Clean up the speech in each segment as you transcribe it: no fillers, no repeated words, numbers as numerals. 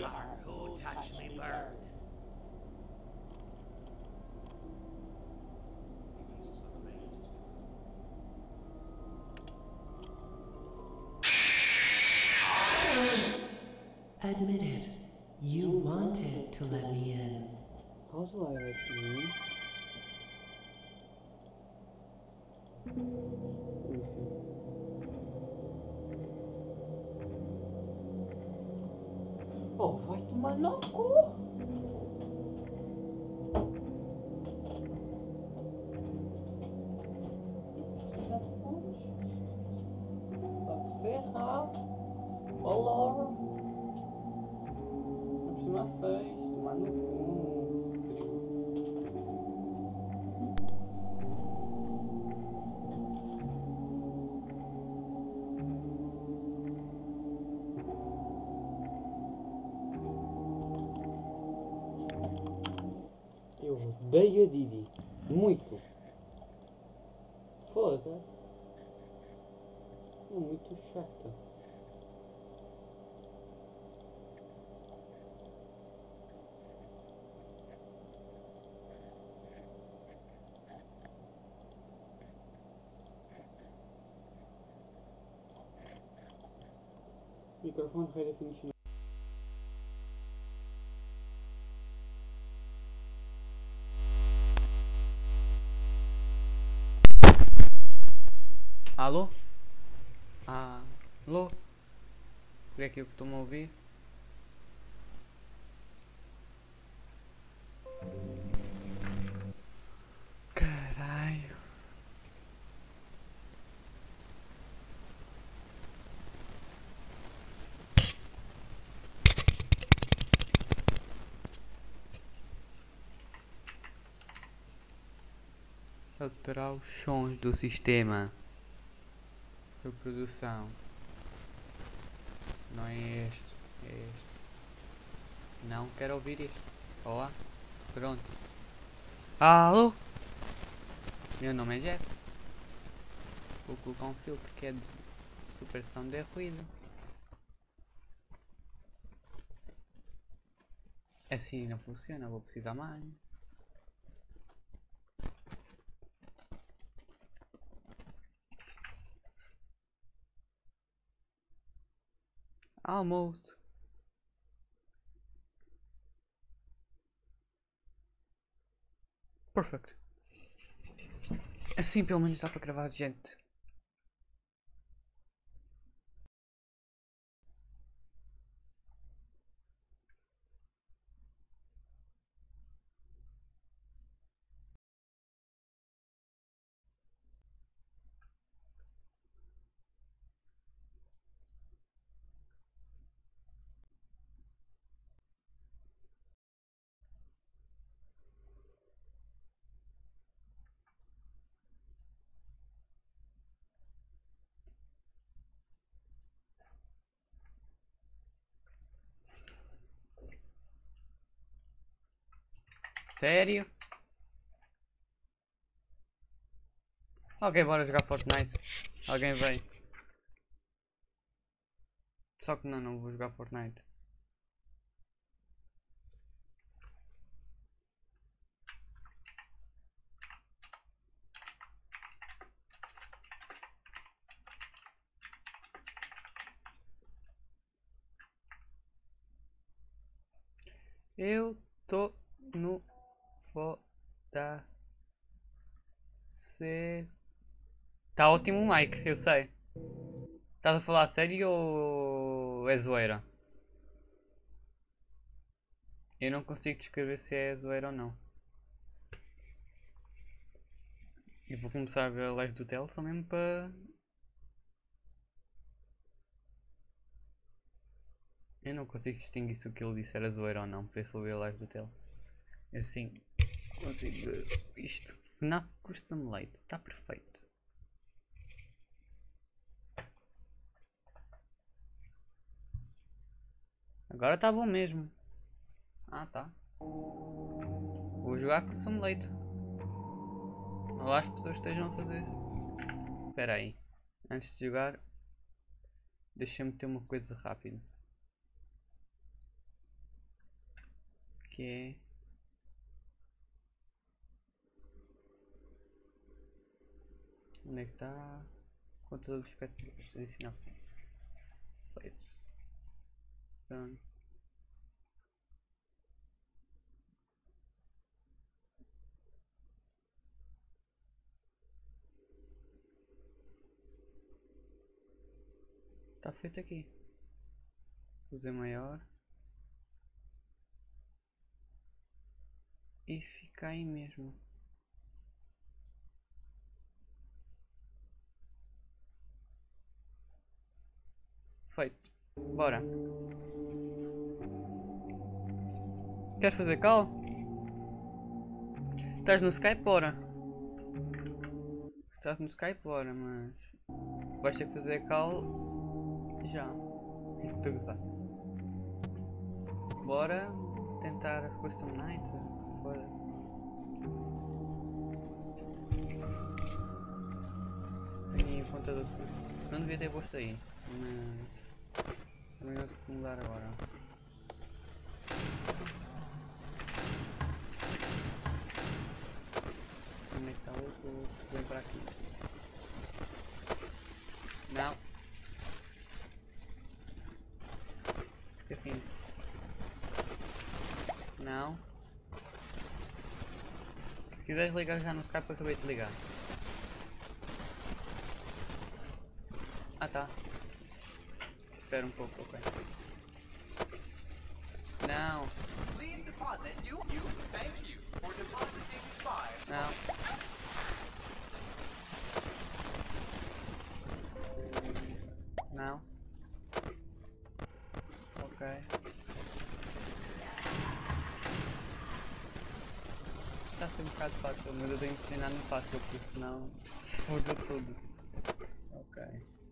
Yar, who touched me bird? Admit it. You wanted to let me in. How do I let you in? Let me see. Oh, vai tomar no cu! Vai-se ferrar! Olá! Não precisa 6, tomar no cu, eu odeio a Didi. Muito. Foda-se. É muito chata. Microfone high definition. Alô? Alô? Por aqui o que estou-me a ouvir? Caralho. Alterar os sons do sistema. Reprodução. Não é este. É este. Não quero ouvir isto. Olá. Pronto. Alô? Meu nome é Jeff. Vou colocar um filtro que é de supressão de ruído. Assim não funciona, vou precisar mais. Almost. Perfect. Assim pelo menos dá para gravar gente. Sério? Ok, bora jogar Fortnite. Alguém vem. Só que não vou jogar Fortnite. Eu tô no foda se. Tá ótimo o mic, eu sei. Estás a falar sério ou é zoeira? Eu não consigo descrever se é zoeira ou não. E vou começar a ver a live do Tel só mesmo para. Eu não consigo distinguir se o que ele disse era zoeira ou não, por isso vou ver a live do Tel. Assim consigo ver isto. FNAF Custom Light, está perfeito. Agora está bom mesmo. Ah, tá. Vou jogar Custom Light. Olá, as pessoas estejam a fazer isso. Espera aí. Antes de jogar, deixa-me ter uma coisa rápida. que é... Onde é que está? Conta dos aspectos adicional. Feito. Pronto. Está feito aqui. Fazer maior. E fica aí mesmo. Feito. Bora. Queres fazer call? Estás no Skype? Bora. Estás no Skype? Bora, mas... vais ter que fazer call já. Estou a gozar. Bora tentar Custom Night. Foda-se. Tenho aí o contador. Não devia ter posto aí, mas também vou ter que mudar agora. Onde é que está o outro? Vem para aqui. Não. Fica assim. Não. Se quiseres ligar já no Skype, eu acabei de ligar. Ah tá. Espera um pouco, ok. Não. Please deposit you. Thank you for depositing 5. Não. Não. Ok. Está a ser um bocado fácil, mas eu tenho que treinar no fácil, porque senão foda tudo. Ok.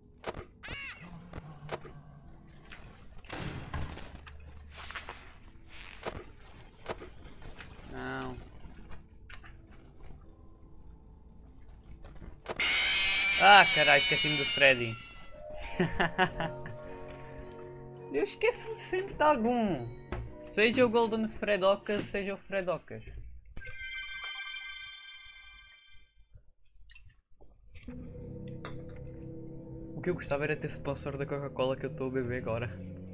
Não. Ah, caralho, esqueci-me do Freddy. Eu esqueço-me sempre de algum. Seja o Golden Fredocas, seja o Fredocas. O que eu gostava era ter sponsor da Coca-Cola que eu estou a beber agora.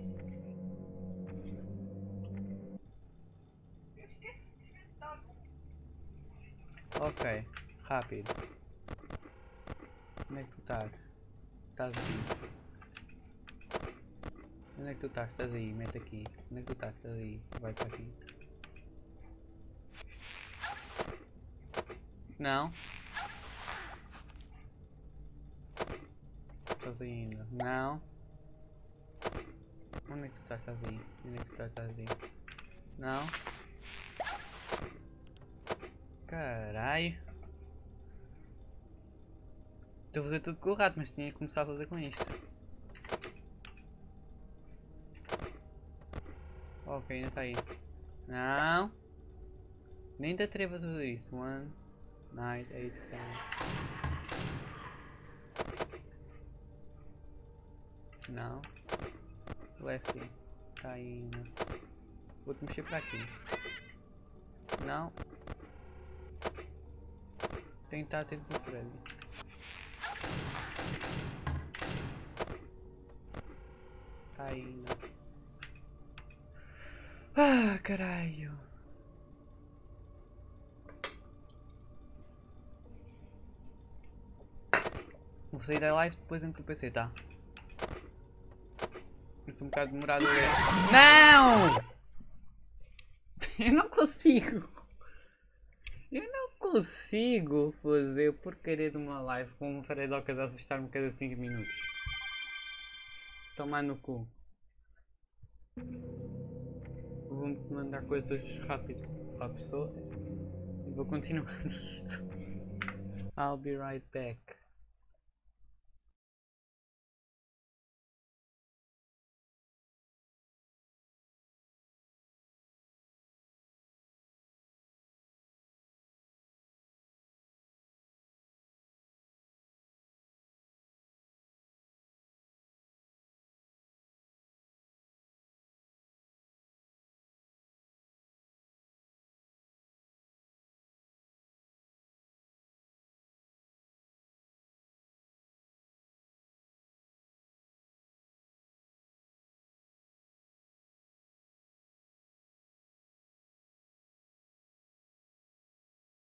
Ok, rápido. Onde é que tu estás? Estás aqui. Onde é que tu estás? Estás aí, mete aqui. Onde é que tu estás? Estás aí. Vai para aqui. Não. Estás aí ainda. Não. Onde é que tu estás? Estás aí. Onde é que tu estás? Estás aí. Não. Caralho. Estou a fazer tudo com o rato, mas tinha que começar a fazer com isto. Ok, ainda está aí. Não. Nem te atrevas a fazer isso. 1, 9, 8, 7. Não. Lefty. Tá aí ainda. Vou-te mexer para aqui. Não. Tem que estar atento no Freddy. Tá aí ainda. Ah, caralho. Vou sair da live depois entro no PC, tá? Eu sou um bocado demorado a ler. Não! Eu não consigo. Eu não consigo fazer porcaria de uma live com um Fredocas a assustar-me cada 5 minutos. Tomar no cu. Vou-me mandar coisas rápido para a pessoa e vou continuar nisto. I'll be right back.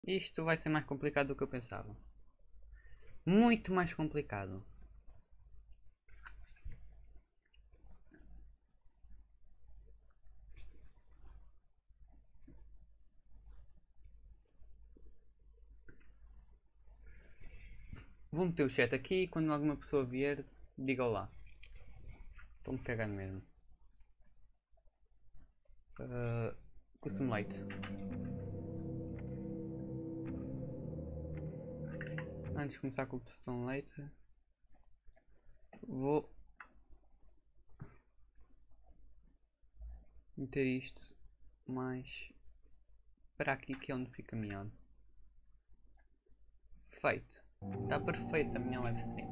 Isto vai ser mais complicado do que eu pensava. Muito mais complicado. Vou meter o chat aqui e quando alguma pessoa vier, diga olá. Estou-me cagando mesmo. Custom Light. Antes de começar com o Custom Light, vou meter isto mais para aqui que é onde fica melhor. Feito. Está perfeito a minha live stream.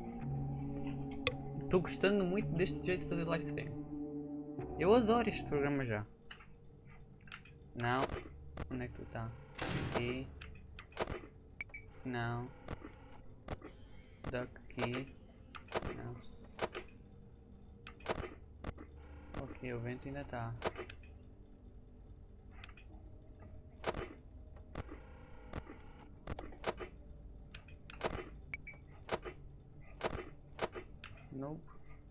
Estou gostando muito deste jeito de fazer live stream. Eu adoro este programa já. Não. Onde é que tu está? Aqui. Não. Duck aqui. Não. Ok, o vento ainda está. Nope.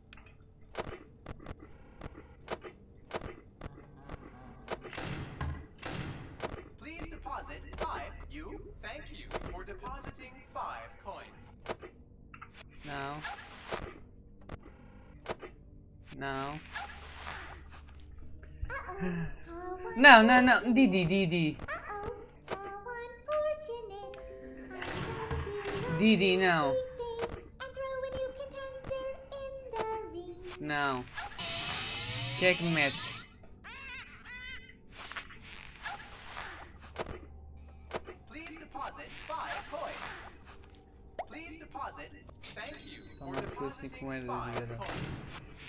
Please deposit 5. Thank you for depositing 5 coins. Não. Não. Não, não, não. Didi. Didi, não. Não. Que é que me mete? Please deposit 5 coins. Please deposit. Thank you for Toma, depositing 5 moedas de 5 euro. coins.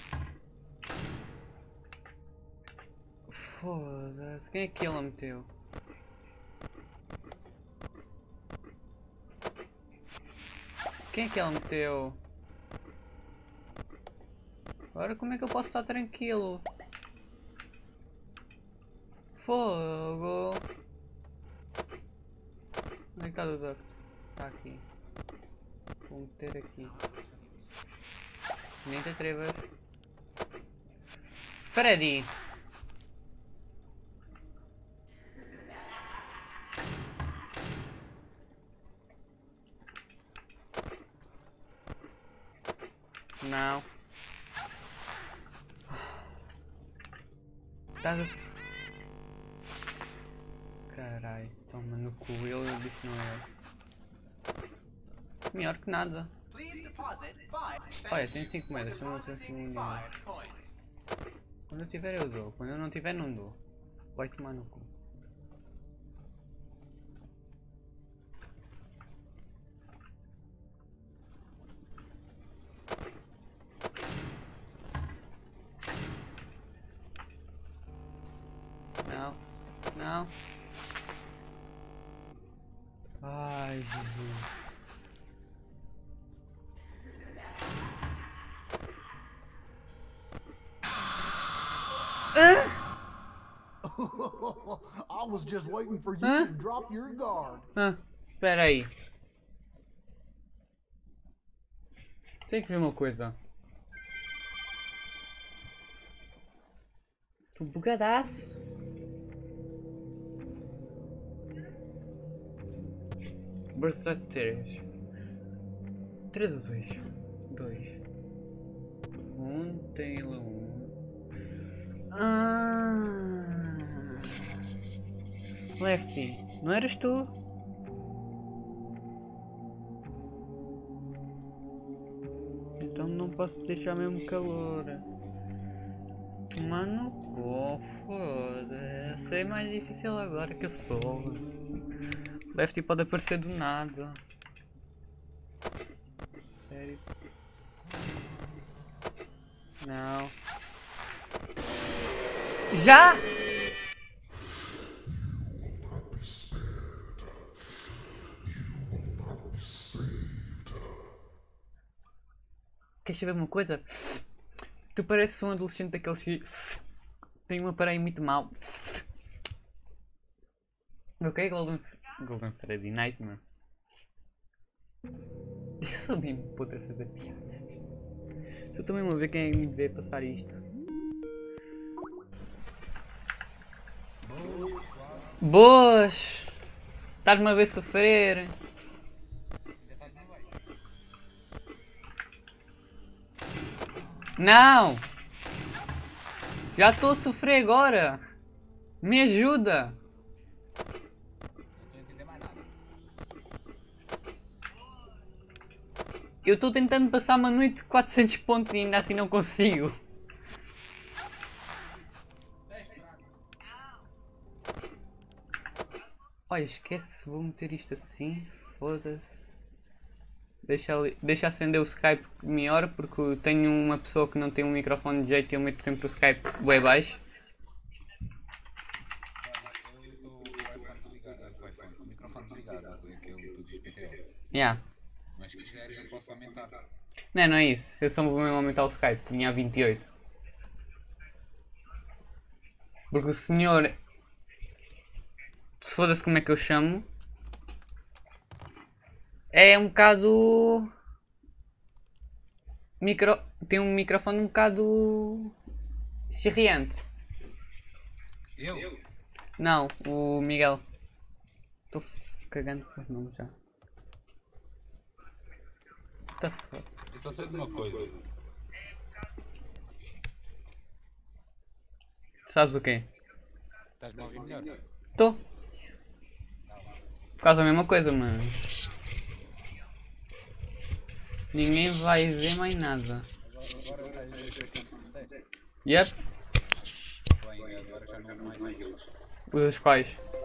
Foda-se. Quem é que ela meteu? Quem é que ela meteu? Agora como é que eu posso estar tranquilo? Fogo! Onde é que está o ducto? Está aqui. Vou meter aqui. Nem te atrevas. Freddy! Não. Estás a... Carai, toma no cu, eu disse não é. Melhor que nada. Please deposit 5. Olha, Thank tem you 5 for moedas, então não tenho depositing nenhum. 5 coins. Quando eu tiver eu dou, quando eu não tiver não dou. Vai tomar no cu. Não, não. Ai, Jesus. I was just waiting for you Huh? to drop your guard. Espera aí. Tem que ver uma coisa. Tô bugadaço. Burst 3. 3 azuis. 2. Tem ele 1. Lefty, não eras tu? Então não posso deixar mesmo calor. Mano, foda-se. É mais difícil agora que eu sou. Lefty pode aparecer do nada. Sério? Não. Já? Queres saber uma coisa? Tu pareces um adolescente daqueles que tem um aparelho muito mau. Ok, Golden? Golden Freddy Nightmare. Eu sou mesmo puta a fazer piadas. Eu estou mesmo a ver quem é que me vê passar isto. Boas! Estás-me a ver sofrer. Não! Já estou a sofrer agora! Me ajuda! Eu estou tentando passar uma noite de 400 pontos e ainda assim não consigo. Olha, esquece, vou meter isto assim, foda-se. Deixa acender o Skype melhor, porque eu tenho uma pessoa que não tem um microfone de jeito e eu meto sempre o Skype bem baixo. O microfone desligado, aquele do XPTO. Yeah. Mas se quiseres eu posso aumentar. Não é isso. Eu só vou mesmo aumentar o Skype, tinha a 28. Porque o senhor... Se foda-se como é que eu chamo... É um bocado... Tem um microfone um bocado... chirriante. Eu? Não, o Miguel. Estou cagando com os nomes já. What the fuck? Eu só sei de uma coisa. Sabes o quê? Estás-me a ouvir melhor? Estou. Por causa da mesma coisa, mas... Ninguém vai ver mais nada. Agora estás a ver os pontos de teste? Yep. Bem, agora já não há mais eles. Os quais?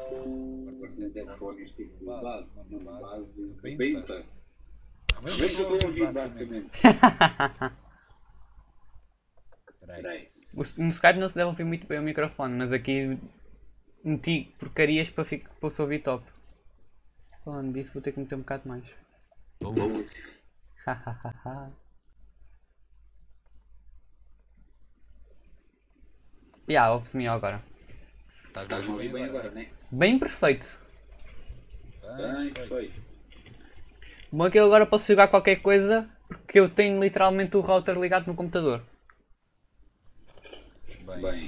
Uma base benta. Mas eu estou a ouvir basicamente. Peraí. No Skype não se deve ouvir muito bem o microfone, mas aqui meti porcarias para o se ouvir top. Falando disso, vou ter que meter um bocado mais. Hahaha. Ouve-se melhor agora. Estás a ouvir bem agora, né? Bem perfeito. Bem perfeito. Bom é que eu agora posso jogar qualquer coisa porque eu tenho literalmente o router ligado no computador. Bem.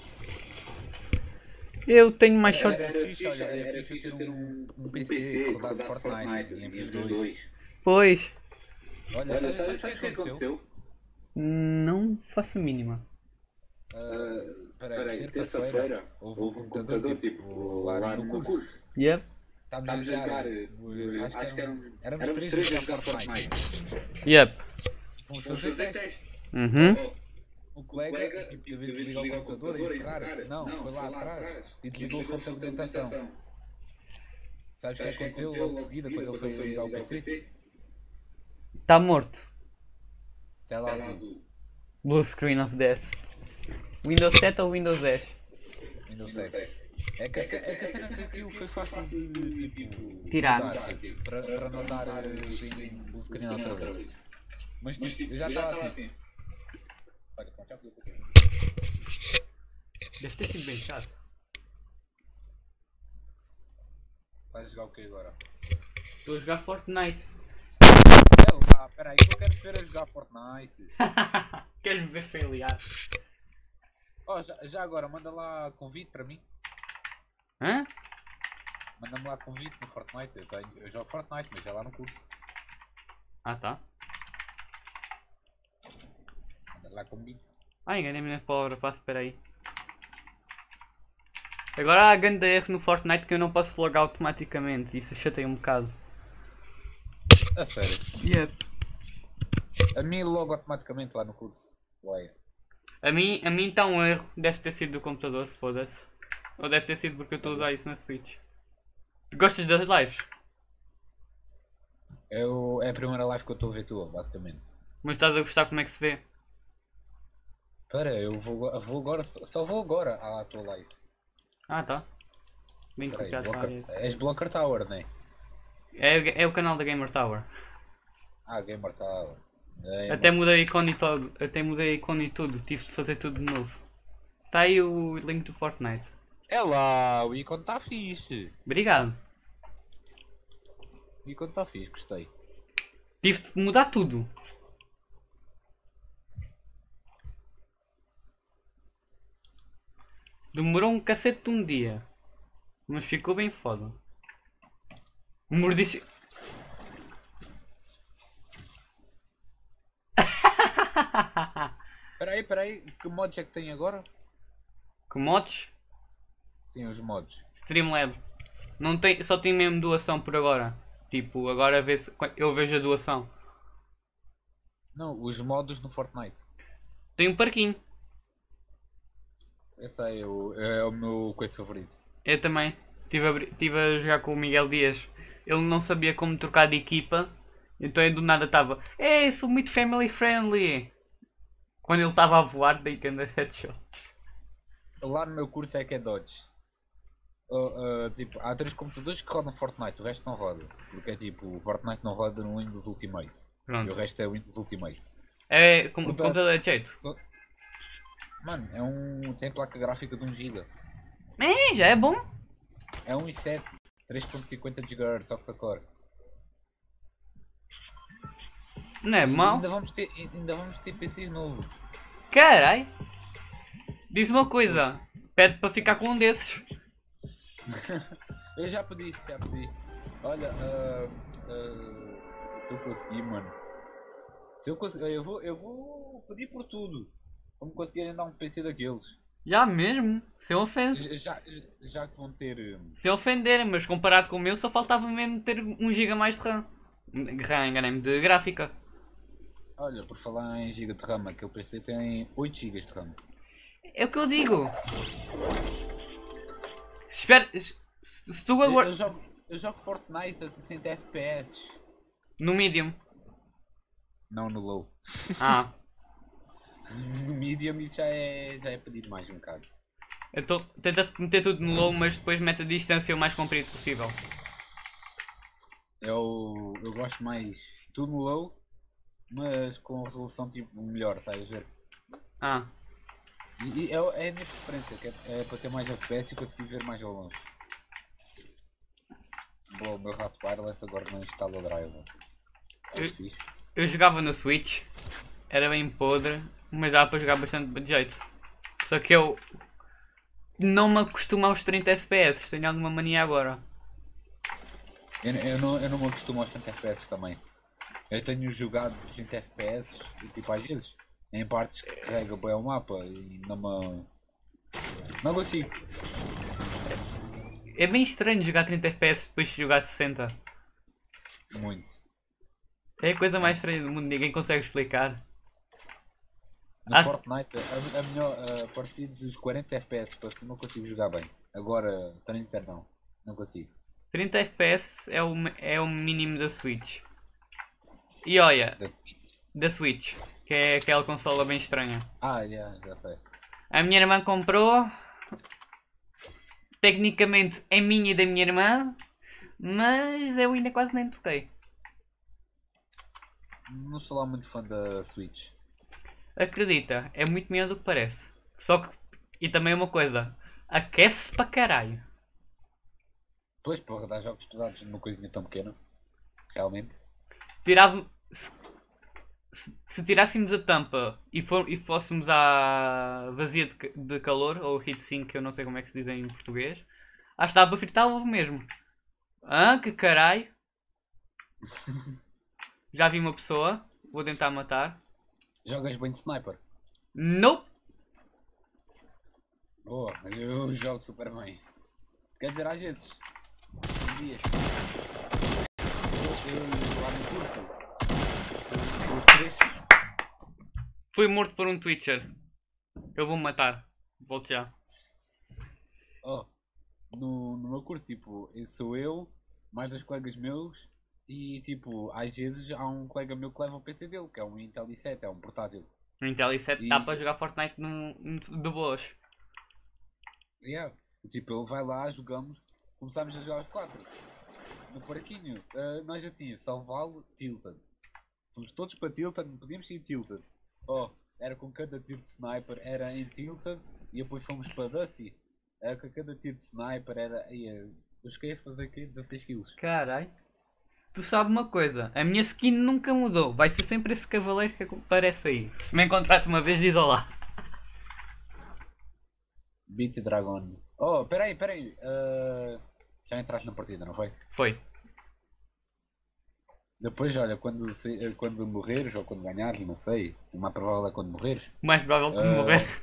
Eu tenho mais sorte. Era fixe eu ter um PC que rodasse Fortnite e os dois. Pois. Olha, sabes o que aconteceu? Não faço a mínima. Peraí, terça-feira houve um computador tipo lá no curso. Yep. Estávamos a jogar, acho que éramos três a jogar Fortnite. Yep. E fomos fazer testes. Uhum. O colega, tipo, de vez de ligar o computador e encerrar, não, foi lá atrás e desligou a fonte de alimentação. Sabes o que aconteceu logo de seguida quando ele foi ligar o PC? Está morto. Tela azul. Blue Screen of Death. Windows 7 ou Windows 10? Windows 7. É que a cena que aquilo foi fácil de tipo Tirar. mudar, tipo, para não dar o screen outra vez. Mas tipo, eu já estava assim. Olha, pronto, já podia fazer. Deve ter sido bem chato. Estás a jogar o que agora? Estou a jogar Fortnite. Peraí, que eu quero ver a jogar Fortnite. Queres-me ver failiar? Oh, já agora, manda lá convite para mim. Hã? Manda-me lá convite no Fortnite. Eu jogo Fortnite, mas já lá no curso. Ah, tá. Manda lá convite. Enganei-me na palavra passe, espera aí. Agora há grande erro no Fortnite que eu não posso logar automaticamente. Isso chateia um bocado. A sério? Yep. A mim logo automaticamente lá no curso. Ué. A mim está um erro. Deve ter sido do computador, foda-se. Ou deve ter sido porque eu estou a usar isso na Switch. Gostas das lives? É a primeira live que eu estou a ver tua, basicamente. Mas estás a gostar como é que se vê? Espera, eu vou agora, só vou agora à tua live. Ah, tá. Bem Peraí, copiado para a rede. és Blocker Tower, não é? É o canal da Gamer Tower. Ah, Gamer Tower. Até mudei a icone e todo. Até mudei a icone e tudo. Tive de fazer tudo de novo. Está aí o link do Fortnite. É lá, o ícone está fixe. Obrigado. E quando está fixe, gostei. Tive de mudar tudo. Demorou um cacete de um dia. Mas ficou bem foda. Mordice. Peraí, que mods é que tem agora? Que mods? Sim, os mods. Streamlab. Não tem, só tem mesmo doação por agora. Tipo, agora eu vejo a doação. Não, os modos no Fortnite. Tem um parquinho. Esse aí é o meu coisa favorito. Eu também. Estive a jogar com o Miguel Dias. Ele não sabia como trocar de equipa. Então eu do nada estava. Ei, sou muito family friendly. Quando ele estava a voar, dei que anda headshot. Lá no meu curso é que é Dodge. Tipo, há 3 computadores que rodam Fortnite, o resto não roda. Porque é tipo, o Fortnite não roda no Windows Ultimate. Pronto. E o resto é Windows Ultimate. É Portanto, computador de jeito. Mano, tem placa gráfica de 1 GB. É, já é bom. É 1.7, 3.50 GHz octa-core. Não é mau. Ainda vamos ter PCs novos. Carai. Diz uma coisa. Pede para ficar com um desses. Eu já pedi. Olha, se eu conseguir, mano. Se eu conseguir, eu vou pedir por tudo. Como conseguirem dar um PC daqueles. Já mesmo. Sem ofensa. Já que vão ter. Sem ofenderem, mas comparado com o meu só faltava mesmo ter 1 GB mais de RAM. Enganei-me de gráfica. Olha, por falar em GB de RAM, aquele PC tem 8 GB de RAM. É o que eu digo. Espera. Se tu agora. Eu jogo Fortnite a 60 FPS. No medium. Não no low. Ah. No medium isso já é pedido mais um bocado. Então tenta meter tudo no low, mas depois mete a distância o mais comprido possível. Eu gosto mais tudo no low, mas com resolução tipo melhor, estás a ver? Ah. E é a minha preferência, que é para ter mais FPS e conseguir ver mais ao longe. Bom, o meu rato wireless agora não instala o driver. Eu jogava no Switch, era bem podre, mas dava para jogar bastante de jeito. Só que eu não me acostumo aos 30 FPS, tenho alguma mania agora. Eu não me acostumo aos 30 FPS também. Eu tenho jogado 30 FPS e tipo às vezes em partes que carrega bem o mapa e não consigo. É bem estranho jogar 30 FPS depois de jogar 60. Muito. É a coisa mais estranha do mundo, ninguém consegue explicar. No Fortnite, a partir dos 40 FPS para cima eu consigo jogar bem. Agora 30 não consigo. 30 FPS é o mínimo da Switch. E olha, da Switch, que é aquela consola bem estranha. Já sei. A minha irmã comprou. Tecnicamente é minha e da minha irmã, mas eu ainda quase nem toquei. Não sou lá muito fã da Switch. Acredita, é muito melhor do que parece. Só que, e também uma coisa, aquece para caralho. Pois, porra, dá jogos pesados numa coisinha tão pequena. Realmente. Tirava, se tirássemos a tampa e fôssemos à vazia de calor, ou heatsink, que eu não sei como é que se diz em português, acho que dava para fritar ovo mesmo. Ah, que caralho. Já vi uma pessoa, vou tentar matar. Jogas bem de sniper? Nope. Boa, eu jogo super bem. Quer dizer, às vezes. Dias. Eu lá no curso. Os 3. Fui morto por um Twitcher. Eu vou matar. Volto já. No meu curso, tipo, sou eu, mais 2 colegas meus. E tipo, às vezes há um colega meu que leva o PC dele, que é um Intel i7, é um portátil. No Intel i7 dá para jogar Fortnite de boas. Tipo, ele vai lá, jogamos, começámos a jogar os 4. No paraquinho. Nós assim, só vale Tilted. Fomos todos para Tilted, não podíamos ir Tilted. Era com cada tiro de sniper, era em Tilted, e depois fomos para Dusty. Com cada tiro de sniper era... Eu cheguei a fazer aqui 16 kills. Carai. tu sabes uma coisa, a minha skin nunca mudou. Vai ser sempre esse cavaleiro que aparece aí. Se me encontraste uma vez, diz olá. Beat Dragon. Oh, peraí. Já entraste na partida, não foi? Foi. Depois, olha, quando morreres ou quando ganhares, não sei. O mais provável é quando morreres. O mais provável que me morrer.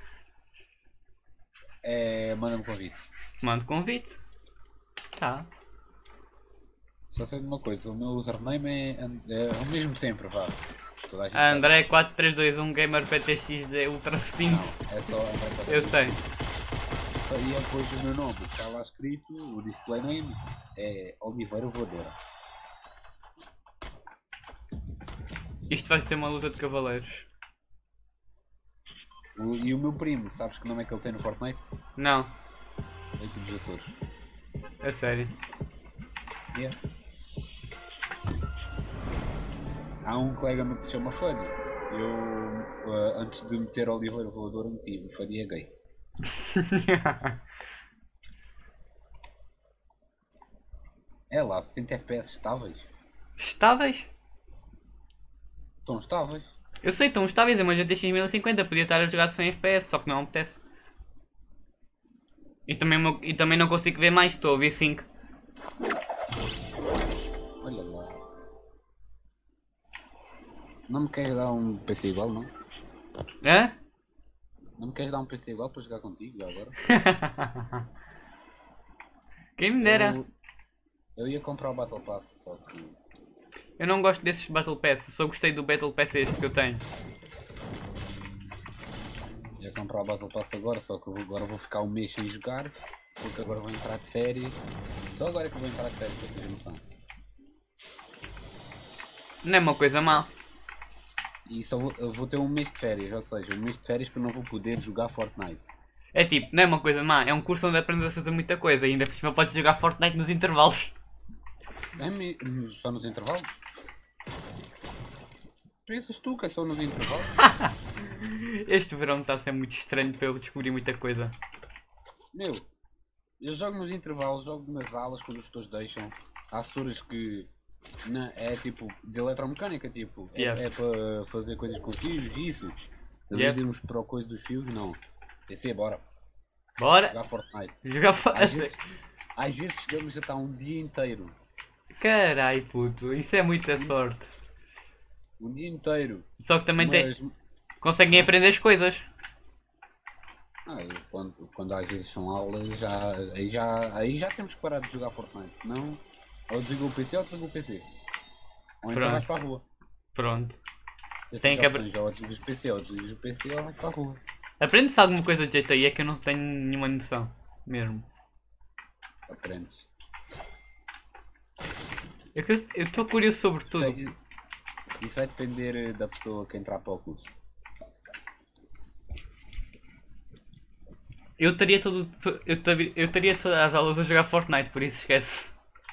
Manda-me convite. Mando convite. Tá. Só sei de uma coisa, o meu username é o mesmo sempre, vá. Toda a gente já André 4321 Gamer PTX é Ultra sabe. 5. Não, é só André Eu sei. E é depois o meu nome, está lá escrito, o display name é Oliveira Voadora. Isto vai ser uma luta de cavaleiros. E o meu primo, sabes que nome é que ele tem no Fortnite? Não, Leite dos Açores. é sério. Yeah. Há um colega meu que se chama Fanny. Eu, antes de meter Oliveira Voadora, meti o Fanny é gay. É lá, 60 FPS estáveis. Estáveis? Estão estáveis. Eu sei, estão estáveis, mas a GTX 1050 podia estar a jogar 100 FPS, só que não apetece. E também não consigo ver mais, estou a ver 5. Olha lá. Não me queres dar um PC igual, não? Hã? Não me queres dar um PC igual para jogar contigo já agora? Quem me dera. Eu ia comprar o Battle Pass, só que... Eu não gosto desses Battle Pass, só gostei do Battle Pass este que eu tenho. Ia comprar o Battle Pass agora, só que agora vou ficar um mês sem jogar, porque agora vou entrar de férias. Só agora é que eu vou entrar de férias, para teres noção. Não é uma coisa má. E só vou ter um mês de férias, ou seja, um mês de férias que eu não vou poder jogar Fortnite. É tipo, não é uma coisa má, é um curso onde aprendes a fazer muita coisa e ainda por cima podes jogar Fortnite nos intervalos. Só nos intervalos? Pensas tu que é só nos intervalos? Este verão está a ser muito estranho para eu descobrir muita coisa. Meu, eu jogo nos intervalos, jogo nas aulas quando os tutores deixam. Há tutores que é tipo de eletromecânica, tipo, Yeah. é para fazer coisas com fios e isso. Às Yeah. vezes irmos para o coisa dos fios, não. PC, bora. Bora Jogar Fortnite. jogar Às vezes chegamos a estar um dia inteiro. Carai puto, isso é muita sorte. Um dia inteiro. Só que também Mas, conseguem aprender as coisas. quando às vezes são aulas, aí já temos que parar de jogar Fortnite. Senão, ou desliga o PC ou desliga o PC. Ou então Pronto. vais para a rua. Pronto. Tens Tem as que opções, ou desligas o PC ou desligas o PC ou vais para a rua. Aprende-se alguma coisa de jeito aí, é que eu não tenho nenhuma noção. Mesmo. Aprendes. Eu estou curioso sobre tudo. Isso vai depender da pessoa que entrar para o curso. Eu estaria todas as aulas a jogar Fortnite, por isso esquece.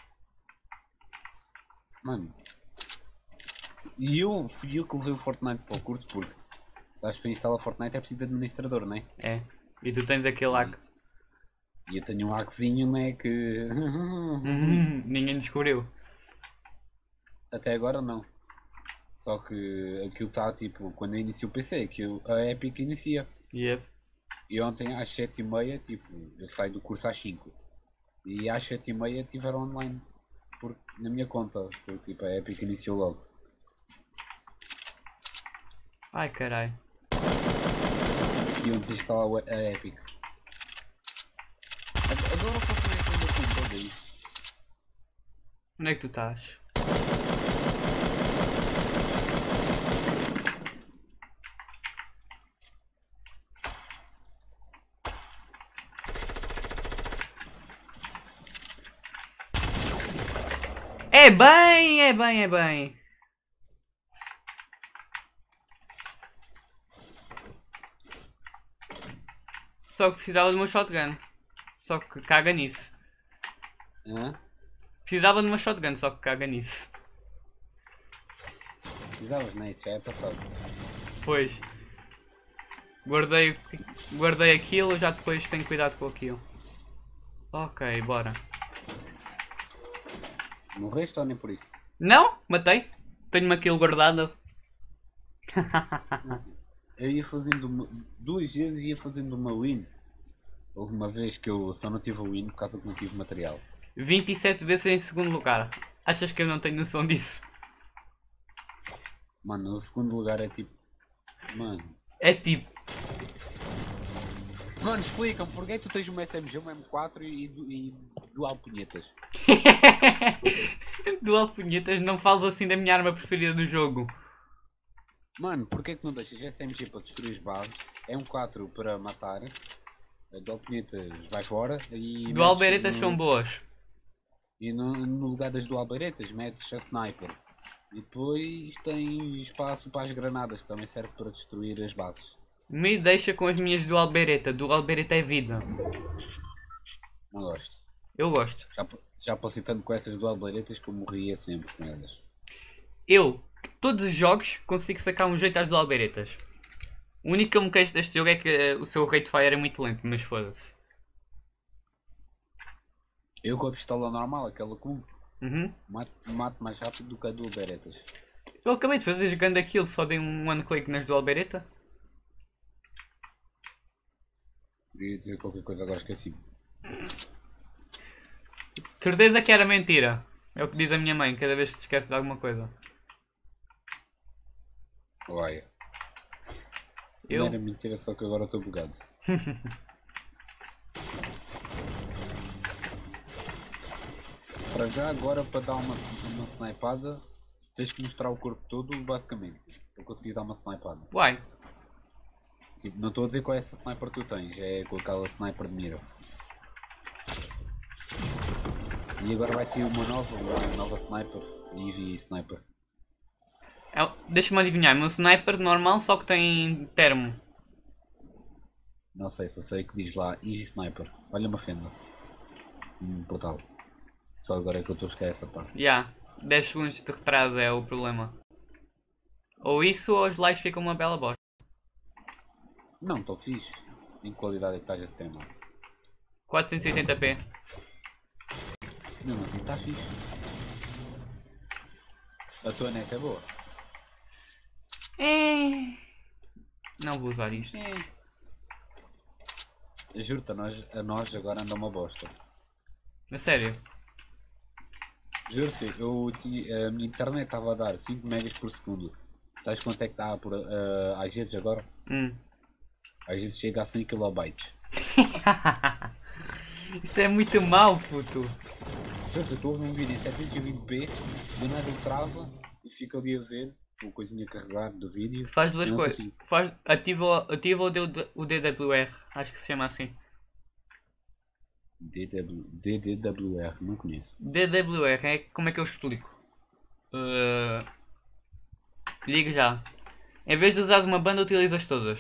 Mano. Fui eu que levei o Fortnite para o curso porque sabes que para instalar Fortnite é preciso de administrador, não é? É. E tu tens aquele hack. E eu tenho um hackzinho, né, que... Ninguém descobriu. Até agora não. Só que aquilo está tipo, quando eu inicio o PC, que a Epic inicia. Yep. E ontem às 7h30, tipo, eu saio do curso às 5. E às 7h30 tiveram online. Na minha conta, porque tipo, a Epic iniciou logo. Ai carai. E eu desinstalar a Epic. Agora o Fortnite anda com tudo aí. Onde é que tu estás? É bem, é bem, é bem. Só que precisava de uma shotgun. Só que caga nisso. Hã? Precisava de uma shotgun, só que caga nisso. Precisavas, né? Isso já é passado. Pois. Guardei aquilo, já depois tenho cuidado com aquilo. Ok, bora. No resto ou nem por isso? Não? Matei. Tenho uma kill guardada. Eu ia fazendo duas vezes ia fazendo uma win. Houve uma vez que eu só não tive a win por causa que não tive material. 27 vezes em segundo lugar. Achas que eu não tenho noção disso? Mano, o segundo lugar é tipo. Mano. É tipo. Mano, explica-me porque é que tu tens uma SMG, uma M4 e dual punhetas? Dual punhetas, não falo assim da minha arma preferida do jogo. Mano, porque é que não deixas SMG para destruir as bases, M4 para matar, a dual punhetas vai fora e. Dual metes beretas no- são boas. E no lugar das dual beretas metes a sniper. E depois tem espaço para as granadas, que também serve para destruir as bases. Me deixa com as minhas dual bereta. Dual bereta é vida. Não gosto. Eu gosto. Já passei tanto com essas dual beretas que eu morria sempre com elas. Eu, todos os jogos, consigo sacar um jeito às dual beretas. O único que eu me queixo deste jogo é que o seu rate fire é muito lento, mas foda-se. Eu com a pistola normal, aquela com Uhum. mato mais rápido do que a dual beretas. Eu acabei de fazer jogando aquilo, só dei um one click nas dual bereta. Queria dizer qualquer coisa, agora esqueci. Certeza que era mentira. É o que diz a minha mãe cada vez que se esquece de alguma coisa. Olha. Eu? Não era mentira, só que agora estou bugado. Para já agora para dar uma snipada tens que mostrar o corpo todo basicamente. Para conseguir dar uma snipada. Uai. Tipo, não estou a dizer qual é essa sniper que tu tens, é com aquela sniper de mira. E agora vai sair uma nova sniper, Eevee Sniper. Deixa-me adivinhar, meu sniper normal só que tem termo. Não sei, só sei que diz lá Eevee Sniper. Olha uma fenda. Portal. Só agora é que eu estou a esquecer essa parte. Já, 10 segundos de retraso é o problema. Ou isso ou os likes ficam uma bela bosta. Não, estou fixe. Em que qualidade é que estás esse tema? 480p. Mesmo assim está fixe. A tua net é boa. Não vou usar isto. Juro-te, a nós agora anda uma bosta. A sério. Juro-te, a minha internet estava a dar 5 megas por segundo. Sabes quanto é que está às vezes agora? Às vezes chega a 100 kilobytes. Isso é muito mau, puto. Juro-te, estou a ver um vídeo em 720p, do nada ele trava e fica ali a ver o coisinha a carregar do vídeo. Faz duas Eu não coisas. consigo. Ativa o DWR. Acho que se chama assim. DDWR, não conheço. DWR é como é que eu explico? Liga já. Em vez de usar uma banda, utilizas todas.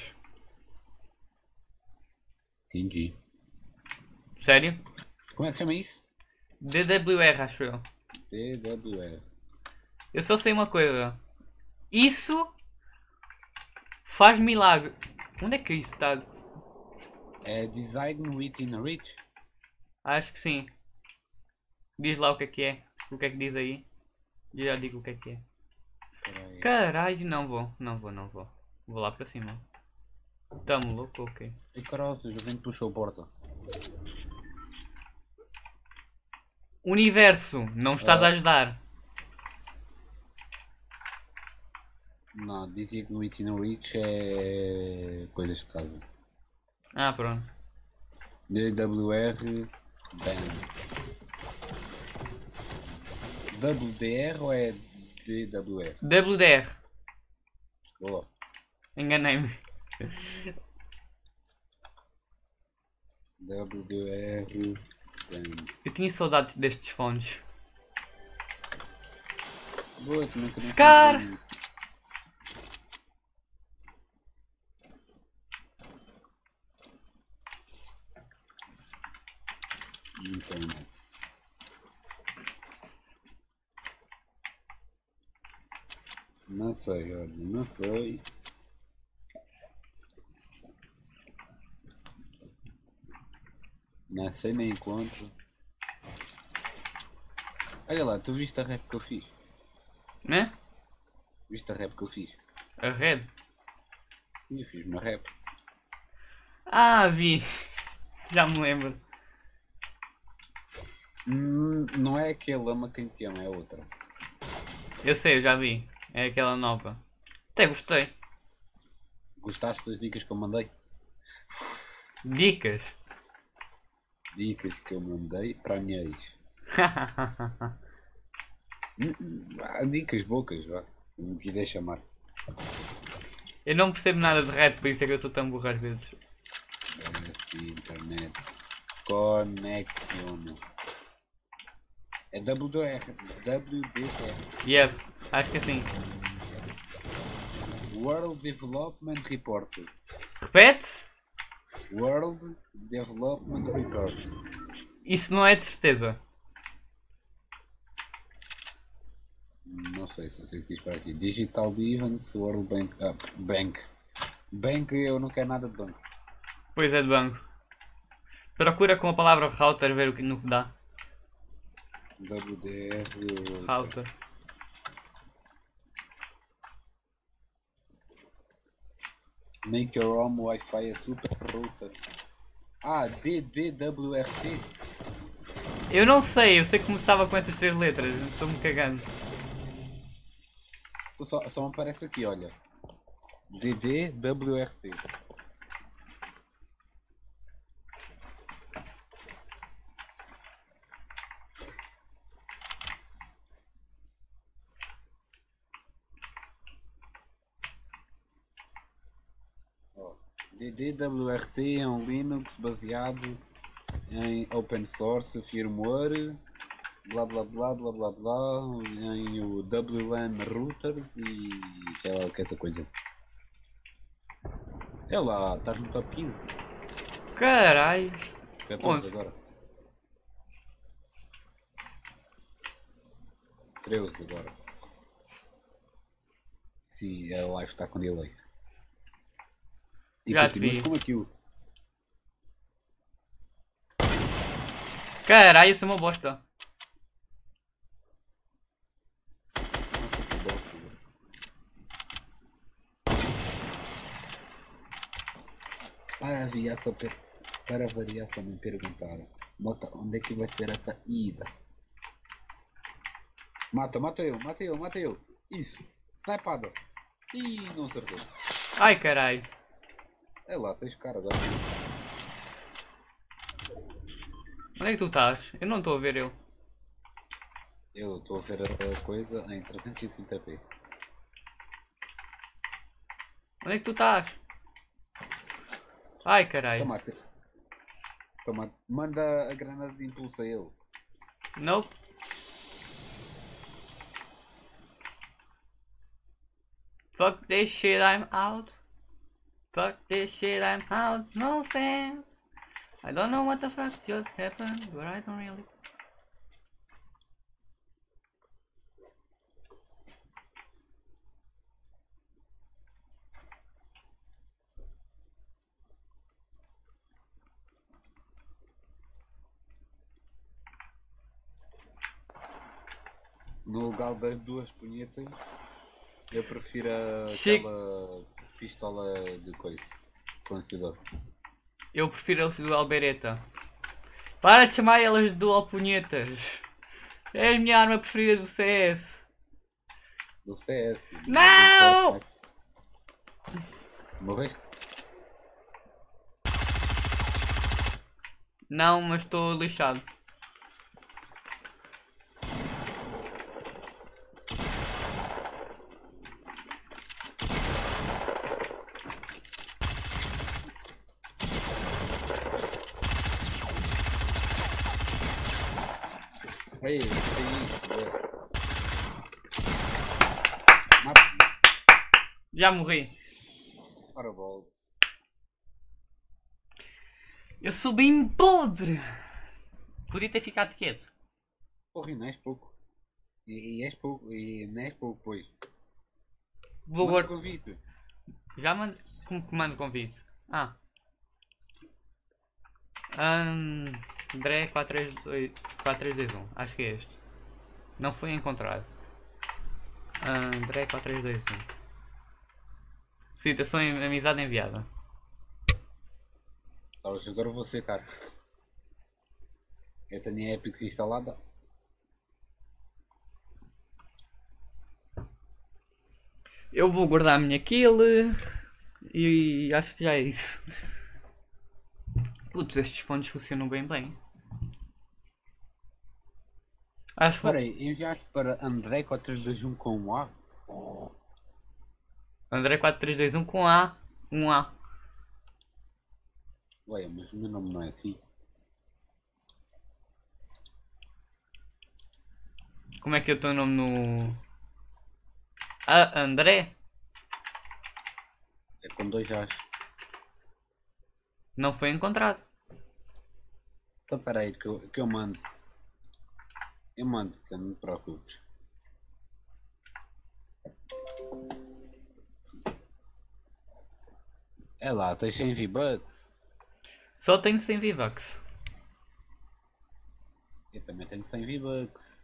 Entendi. Sério? Como é que se chama isso? DWR, acho eu. DWR. Eu só sei uma coisa. Isso faz milagre. Onde é que isso está? É Design Within Reach? Acho que sim. Diz lá o que é. O que é que diz aí? Eu já digo o que é. Peraí. Caralho, não vou. Vou lá para cima. Tamo louco, ok. E caralho, o vento puxou a porta. Universo, não estás a ajudar. Não, dizia que no Within Reach é coisas de casa. Ah, pronto. DWR Band. WDR ou é DWR? WDR. Boa. Enganei-me. WDR Band. Eu tinha saudades destes fones. Boa, também queria Scar! fazer internet. Não sei, olha, não sei. Não sei nem encontro. Olha lá, tu viste a rap que eu fiz? Né? Viste a rap que eu fiz? A red. Sim, eu fiz uma rap. Ah, vi. Já me lembro. Não é aquele ama quem te ama, é outra. Eu sei, eu já vi. É aquela nova. Até gostei. Gostaste das dicas que eu mandei? Dicas. Dicas que eu mandei para a minha ex. Dicas bocas, vá. Como me quiser chamar. Eu não percebo nada de rap, por isso é que eu sou tão burro às vezes. Internet. Connection. É WDR. WDR. Yes, acho que sim. World Development Report. Repete? World Development Report. Isso não é de certeza. Não sei se que diz para aqui. Digital Events, World Bank. Bank. Bank, eu não quero nada de banco. Pois é, de banco. Procura com a palavra router ver o que no que dá. WDR. Router. Make your home Wi-Fi a super router. Ah, DDWRT. Eu não sei, eu sei que começava com essas 3 letras, estou-me cagando. Só me aparece aqui, olha. DDWRT. DDWRT é um Linux baseado em open source, firmware, blá blá blá blá blá blá, em o WLAN routers e sei lá que é essa coisa. É lá, estás no top 15. Caralho. 14 Onde? agora. 13 agora. Sim, a live está com delay. E Já te continuas vi. com aquilo. Caralho, isso é uma bosta. Nossa, que bosta. Para variar, só me perguntaram. Mota, onde é que vai ser essa ida? Mata eu. Isso. Snipada. Ih, não acertou. Ai, caralho. É lá, tens cara agora. Onde é que tu estás? Eu não estou a ver eu. Eu estou a ver a coisa em 360p. Onde é que tu estás? Ai, caralho. Toma. Manda a granada de impulso a ele. Nope. Fuck this shit, I'm out. Fuck this shit, I'm out. No sense. I don't know what the fuck just happened, but I don't really. No lugar das duas punhetas, eu prefiro Chico. aquela pistola de coisa. Silenciador. Eu prefiro eles do Albereta. Para de chamar elas de dual punhetas. É a minha arma preferida do CS. Do CS. Não! Morreste? Não, mas estou lixado. Ei, tem isto, velho. Mata. Já morri. Ora, volta. Eu sou bem podre. Podia ter ficado quieto. Porra, e não és pouco. E és pouco. E não és pouco, pois. Vou Manda agora. convite. Já mando. Como que mando convite? Ah. André 4321. Acho que é este. Não foi encontrado. André 4321. Citação em amizade enviada. Agora eu vou ser, cara. Eu tenho a Epics instalada. Eu vou guardar a minha kill e acho que já é isso. Putz, estes pontos funcionam bem. Acho que Espera aí, enviaste para André 4321 com um A? André 4321 com A. Um A. Ué, mas o meu nome não é assim. Como é que é o teu nome no... Ah, André? É com 2 As. Não foi encontrado. Então espera aí que eu mando. Eu mando, não te preocupes. É lá, tens 100 V-Bucks. Só tenho 100 V-Bucks. Eu também tenho 100 V-Bucks.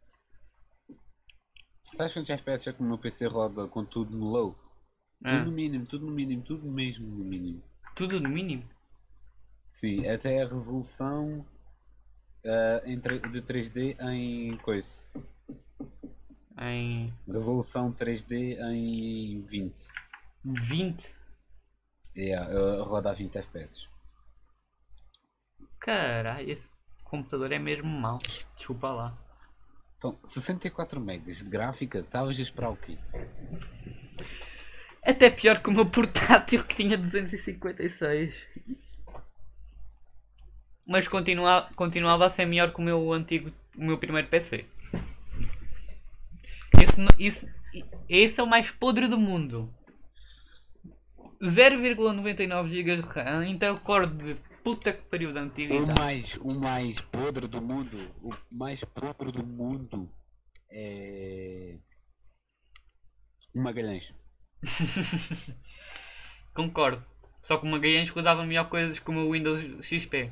Sabes quantos FPS é que o meu PC roda com tudo no low? Tudo no mínimo, tudo no mínimo, tudo mesmo no mínimo. Tudo no mínimo? Sim, até a resolução de 3D em coisa. Em Resolução 3D em 20. 20? Roda a 20 FPS. Caralho, esse computador é mesmo mau. Desculpa lá. Então, 64 megas de gráfica, estavas a esperar o quê? Até pior que o meu portátil que tinha 256. Mas continuava a ser melhor que o meu antigo, o meu primeiro PC. Esse é o mais podre do mundo. 0,99 GB de RAM, Intel Core de puta que pariu da antiguidade. O mais podre do mundo, o mais podre do mundo é o Magalhães. Concordo. Só que o Magalhães rodava melhor coisas como o Windows XP.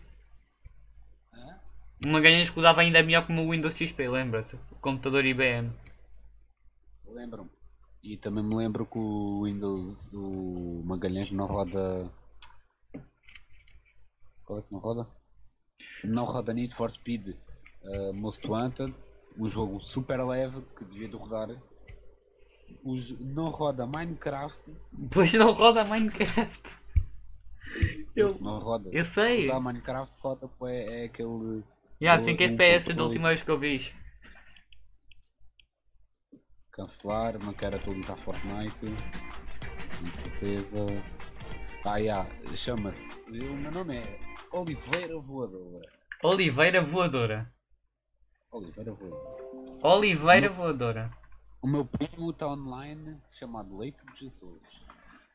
O Magalhães rodava ainda melhor como o Windows XP, lembra-te? O computador IBM. Lembro-me. E também me lembro que o Windows, o Magalhães não roda. Qual é que não roda? Não roda Need for Speed Most Wanted, um jogo super leve que devia de rodar. Não roda Minecraft. Pois não roda Minecraft. Não roda. Eu Se sei. rodar Minecraft roda, é aquele. Já, 5 FPS da 1.2. última vez que eu vi isto. Cancelar, não quero atualizar Fortnite. Com certeza. Chama-se. O meu nome é Oliveira Voadora. Oliveira Voadora. Oliveira Voadora. Oliveira Voadora. O meu primo está online chamado Leite de Jesus.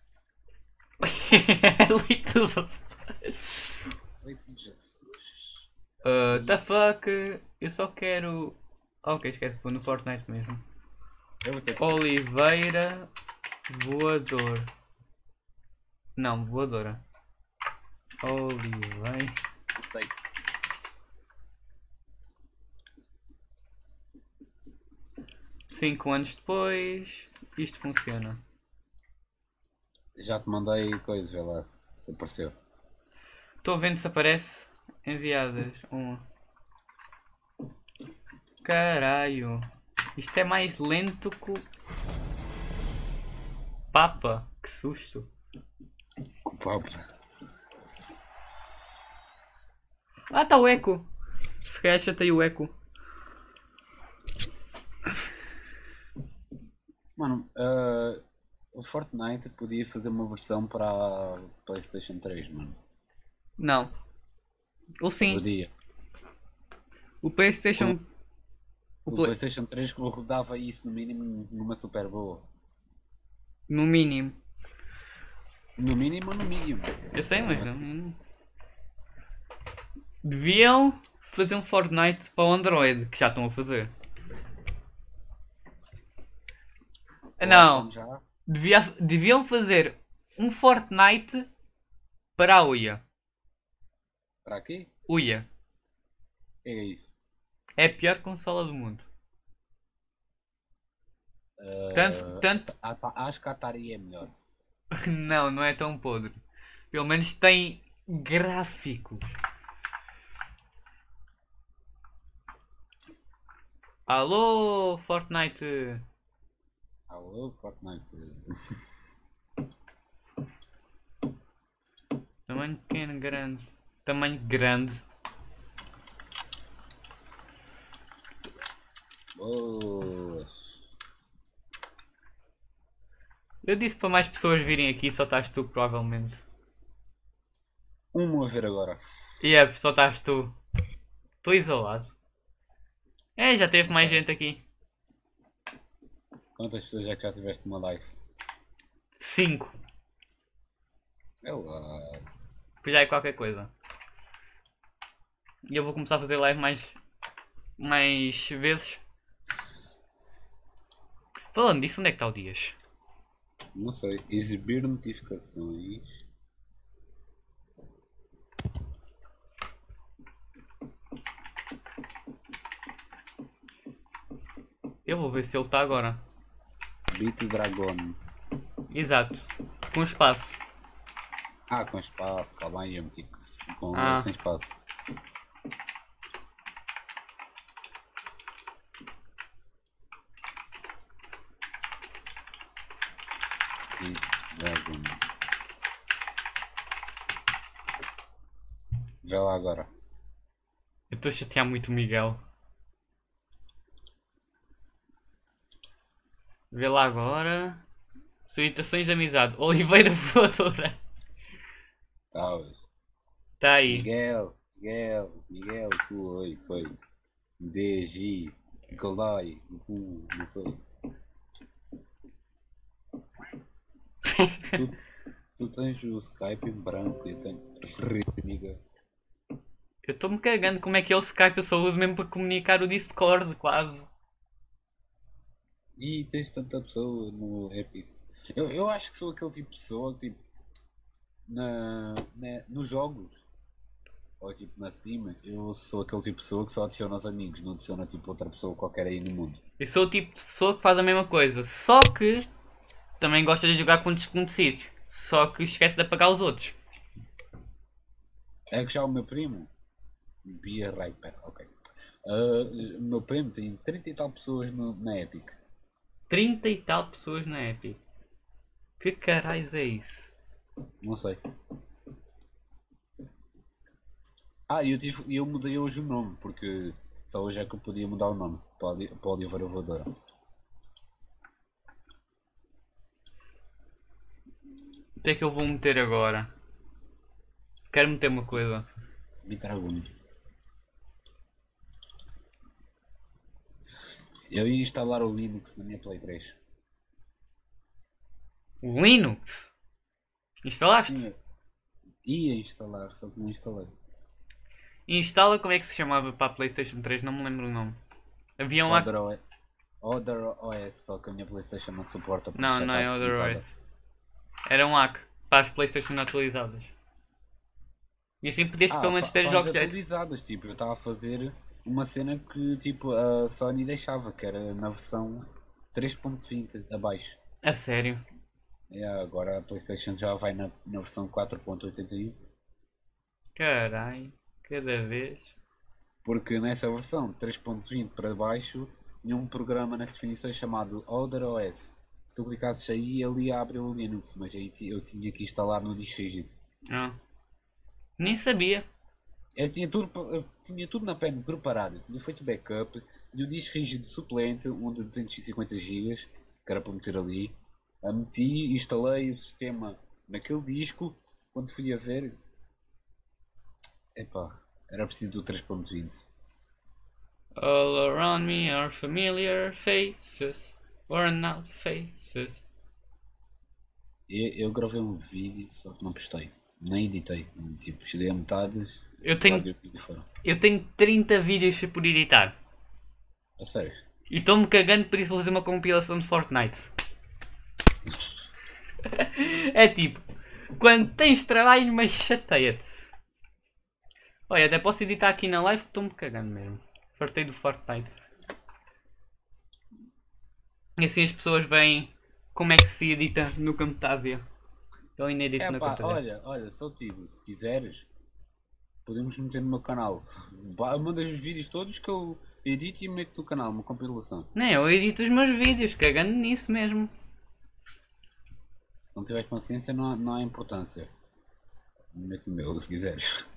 Leite de Jesus. The fuck? Eu só quero... Ok, esquece, vou no Fortnite mesmo. Eu vou ter que Oliveira Voador. Não, Voadora. Oliveira. Leite. 5 anos depois, isto funciona. Já te mandei coisa, vê lá se apareceu. Estou vendo se aparece. Enviadas. Uma. Caralho. Isto é mais lento que o... Papa. Que susto. Ah, está o eco. Se calhar chatei o eco. Mano, o Fortnite podia fazer uma versão para a PlayStation 3, mano. Não. Ou sim. Podia. O PlayStation... O PlayStation 3 que rodava isso no mínimo numa super boa. No mínimo. No mínimo ou no medium. Eu sei, mas... Assim. Deviam fazer um Fortnite para o Android, que já estão a fazer. Não. Já? Deviam fazer um Fortnite para a Uia. Para quê? Uia. É isso. É a pior consola do mundo. Tanto... Acho que a Atari é melhor. Não, não é tão podre. Pelo menos tem gráficos. Alô, Fortnite. Alô, Fortnite. Tamanho pequeno, grande. Tamanho grande. Boas. Eu disse para mais pessoas virem aqui, só estás tu, provavelmente. A ver agora. Só estás tu. Estou isolado. Já teve mais gente aqui. Quantas pessoas é que já tiveste numa live? 5. É lá. Pois já é qualquer coisa. E eu vou começar a fazer live mais vezes. Falando disso, onde é que está o Dias? Não sei. Exibir notificações. Eu vou ver se ele está agora. Beat Dragon. Exato. Com espaço. Ah, com espaço. Calma aí, eu meti com sem espaço. Beat Dragon. Vê lá agora. Eu estou a chatear muito o Miguel. Vê lá agora. Solicitações de amizade. Oliveira Voadora. Talvez. Tá aí. Miguel, tu, oi. DG, Galai, não sei. tu tens o Skype em branco e eu tenho preto, amiga. Eu estou-me cagando como é que é o Skype, eu só uso mesmo para comunicar o Discord, quase. E tens tanta pessoa no Epic. Eu acho que sou aquele tipo de pessoa, tipo, nos jogos, ou tipo na Steam, eu sou aquele tipo de pessoa que só adiciona aos amigos, não adiciona tipo outra pessoa qualquer aí no mundo. Eu sou o tipo de pessoa que faz a mesma coisa, só que também gosta de jogar com desconhecidos, só que esquece de apagar os outros. É que já o meu primo, Bia Riper, ok. O meu primo tem 30 e tal pessoas na Epic. 30 e tal pessoas na Epic. Que caralho é isso? Não sei. Eu mudei hoje o nome, porque só hoje é que eu podia mudar o nome para Oliveira Voadora. O que é que eu vou meter agora? Quero meter uma coisa. Bitragon. Eu ia instalar o Linux na minha Play 3. O Linux? Instalaste? Sim, ia instalar, só que não instalei. Instala, como é que se chamava para a Playstation 3? Não me lembro o nome. Havia um lá... Other OS, só que a minha Playstation não suporta porque Não, já não está é Other atualizada. OS. Era um hack para as Playstation atualizadas. E assim podias pelo menos ter para jogos as de... atualizadas, tipo, eu estava a fazer uma cena que tipo a Sony deixava, que era na versão 3.20 abaixo. A sério? Agora a Playstation já vai na versão 4.81. Carai, cada vez. Porque nessa versão 3.20 para baixo tinha um programa nas definições chamado Other OS. Se tu clicasses aí, ele ia abrir o Linux, mas aí eu tinha que instalar no disco rígido. Nem sabia. Eu tinha tudo na pen preparado. Eu tinha feito backup e o disco rígido suplente, um de 250 GB, que era para meter ali. Meti, instalei o sistema naquele disco. Quando fui a ver, era preciso do 3.20. All around me are familiar faces, worn out faces. Eu gravei um vídeo, só que não postei. Nem editei. Tipo, cheguei a metade. Eu tenho 30 vídeos por editar. A sério? E estou-me cagando, por isso vou fazer uma compilação de Fortnite. É tipo, quando tens trabalho, mas chateia-te. Olha, até posso editar aqui na live que estou-me cagando mesmo. Fartei do Fortnite. E assim as pessoas veem como é que se edita no Camtasia. Eu ainda edito É no pá, Camtasia. olha, só digo, se quiseres, podemos meter no meu canal. Mandas os vídeos todos que eu edito e meto no canal, uma compilação. Nem eu edito os meus vídeos, cagando nisso mesmo. Se não tiveres paciência, não há importância. Meto no meu, se quiseres.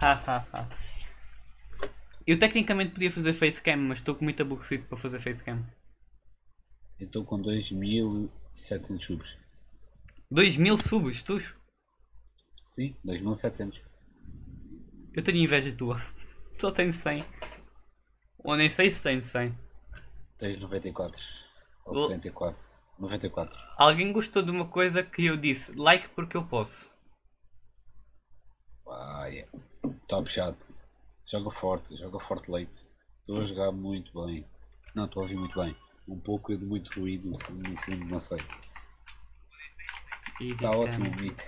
Eu tecnicamente podia fazer facecam, mas estou muito aborrecido para fazer facecam. Eu estou com 2700 subs. 2000 subs, tu? Sim, 2700. Eu tenho inveja tua. Só tenho 100. Ou nem sei se tenho 100. Tens 94. Ou Oh. 64. 94. Alguém gostou de uma coisa que eu disse, like porque eu posso. Yeah. Top shot. Joga forte leite. Estou a jogar muito bem. Não, estou a ouvir muito bem. Um pouco de muito ruído no fundo, não sei. Está ótimo o mic.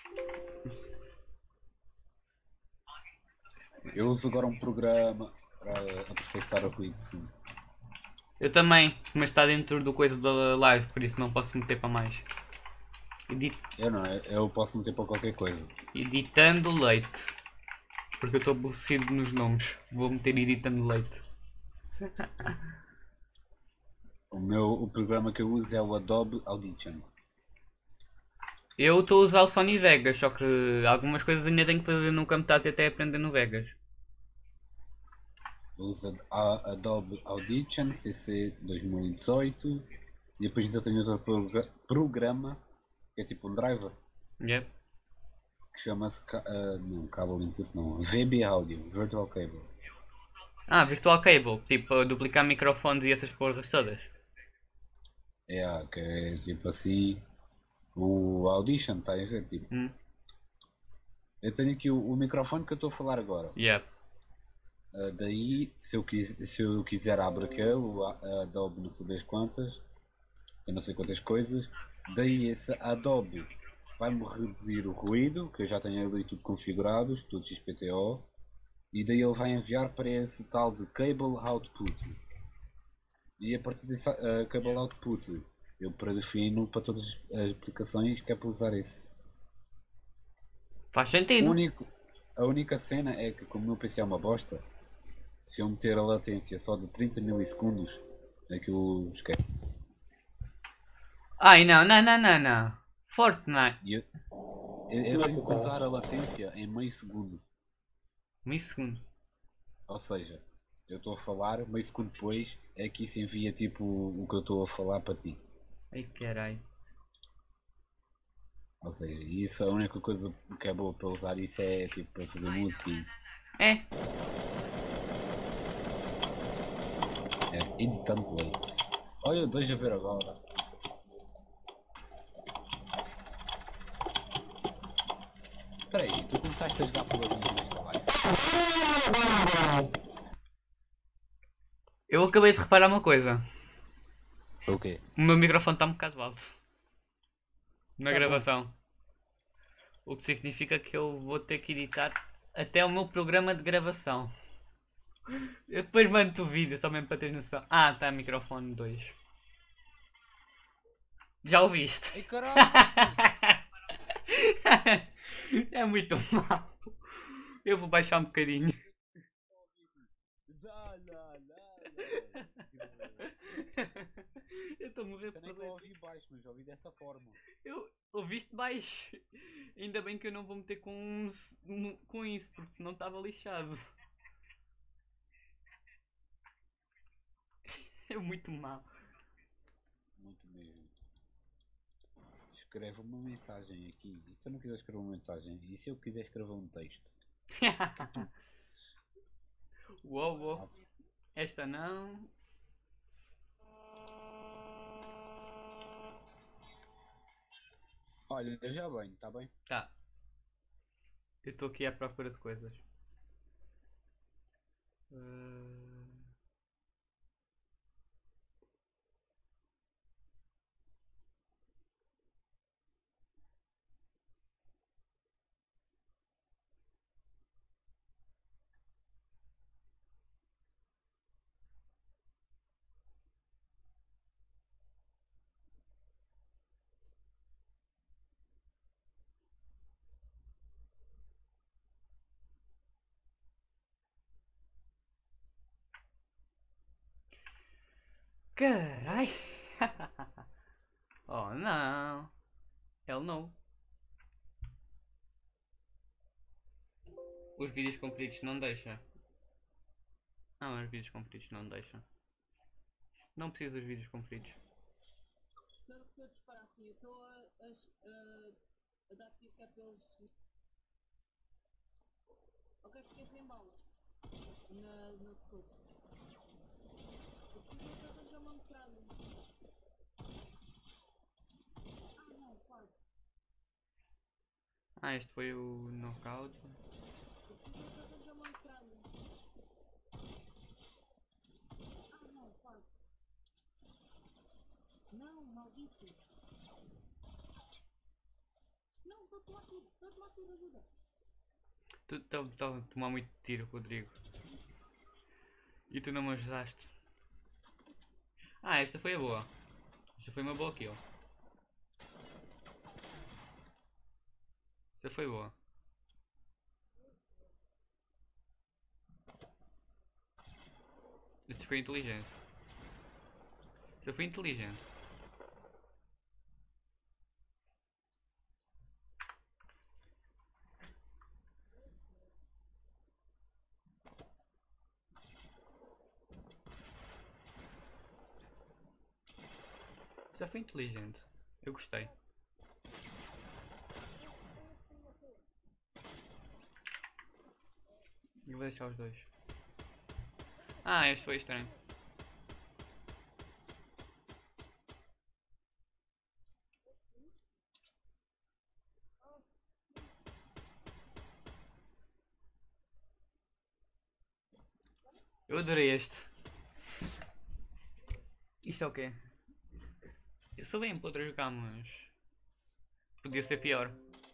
Eu uso agora um programa para aperfeiçoar o ruído de fundo. Eu também, mas está dentro do coisa da live, por isso não posso meter para mais. Eu posso meter para qualquer coisa. Editando leite. Porque eu estou aborrecido nos nomes. Vou meter editando leite. O programa que eu uso é o Adobe Audition. Eu estou a usar o Sony Vegas, só que algumas coisas ainda tenho que fazer no Camtasia até aprender no Vegas. Eu uso a Adobe Audition CC 2018 e depois ainda tenho outro programa que é tipo um driver Yep. que chama-se não, Cable Input não, VB Audio, Virtual Cable. Ah, Virtual Cable, tipo duplicar microfones e essas porras todas. Que é tipo assim o Audition, está a ver? Tipo, eu tenho aqui o microfone que eu estou a falar agora. Yep. Daí, se eu quiser abro aquele, o Adobe não sei das quantas, tem não sei quantas coisas. Daí esse Adobe vai-me reduzir o ruído, que eu já tenho ali tudo configurados, tudo XPTO. E daí ele vai enviar para esse tal de Cable Output. E a partir desse Cable Output, eu predefino para todas as aplicações que é para usar esse. Faz sentido. A única cena é que como o meu PC é uma bosta, se eu meter a latência só de 30 milissegundos, aquilo esquece. Ai não. Fortnite. E eu tenho que usar a latência em meio segundo. Meio segundo. Ou seja, eu estou a falar, meio segundo depois é que isso envia tipo o que eu estou a falar para ti. Ai carai. Ou seja, isso a única coisa que é boa para usar isso é tipo para fazer música e isso. É. É editando plate. Olha, deixa ver agora. Espera aí, tu começaste a jogar paladins nesta live? Eu acabei de reparar uma coisa. O quê? O meu microfone está um bocado alto. Na Tá gravação. O que significa que eu vou ter que editar até o meu programa de gravação. Eu depois mando-te o vídeo só mesmo para teres noção. Ah, está microfone 2. Já ouviste? Ei caralho! É muito mal. Eu vou baixar um bocadinho. Eu estou a morrer por nem que eu dentro. ouvi baixo, mas ouvi dessa forma. Eu ouviste baixo. Ainda bem que eu não vou meter com isso, porque senão estava lixado. É muito mal. Muito mesmo. Escreve uma mensagem aqui. E se eu não quiser escrever uma mensagem? E se eu quiser escrever um texto? Uou. Esta não. Olha, eu já venho, tá bem? Tá. Eu estou aqui à procura de coisas. Carai! Oh não! Ele não. Os vídeos compridos não deixa. Ah, mas os vídeos compridos não deixa. Não preciso dos vídeos compridos. Estou a disparar assim, eu estou a dar tiro que é para eles. Ok, fiquei sem bala. No scope. Eu preciso de arranjar uma metralha. Ah não, pode. Ah, este foi o knockout. Eu preciso de arranjar uma metralha. Ah não, pode. Não, maldito. Não, estou-te lá tudo, ajuda. Tu estás a tomar muito tiro, Rodrigo. E tu não me ajudaste. Ah, esta foi a boa. Esta foi uma boa kill. Esta foi boa. Esta foi inteligente. Esta foi inteligente. Já foi inteligente. Eu gostei. Eu vou deixar os dois. Ah, este foi estranho. Eu adorei este. Isto é o quê? Eu sou bem para jogar, mas podia ser pior.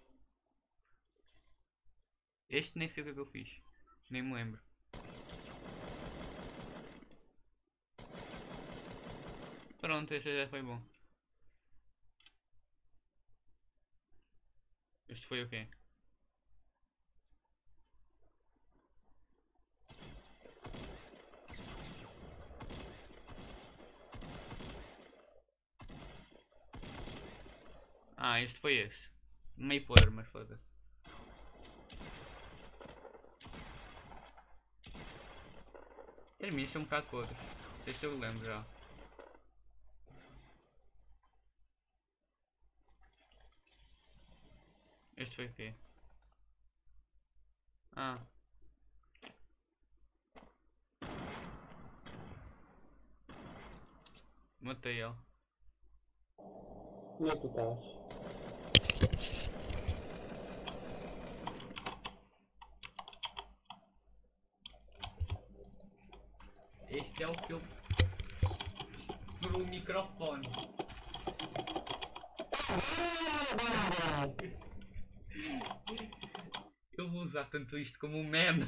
Este nem sei o que é que eu fiz. Nem me lembro. Pronto, este já foi bom. Este foi o quê? Ah, este foi este. Meio podre, mas foda-se. Termina um bocado podre. Este eu lembro já. Este foi o quê? Ah. Matei ele. Como é que tu estás? Este é o que eu... Pro microfone. Eu vou usar tanto isto como um meme.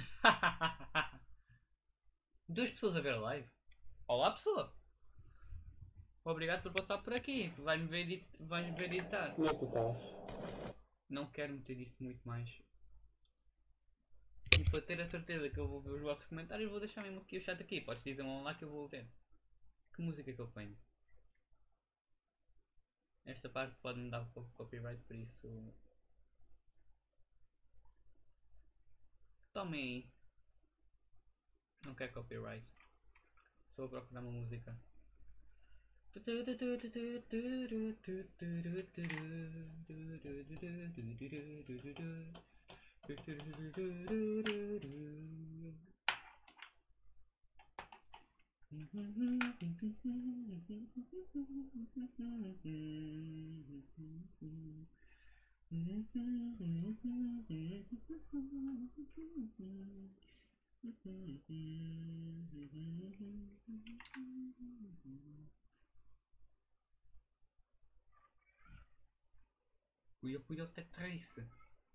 Duas pessoas a ver a live. Olá, pessoa. Obrigado por passar por aqui. Vais-me ver editar. Como é que tu estás? Não quero meter isto muito mais. E para ter a certeza que eu vou ver os vossos comentários, vou deixar mesmo aqui o chat aqui. Podes dizer um lá que eu vou ver. Que música que eu ponho? Esta parte pode-me dar um pouco de copyright, por isso... Tomem aí. Não quero copyright. Só vou procurar uma música. Fui ao Tetris.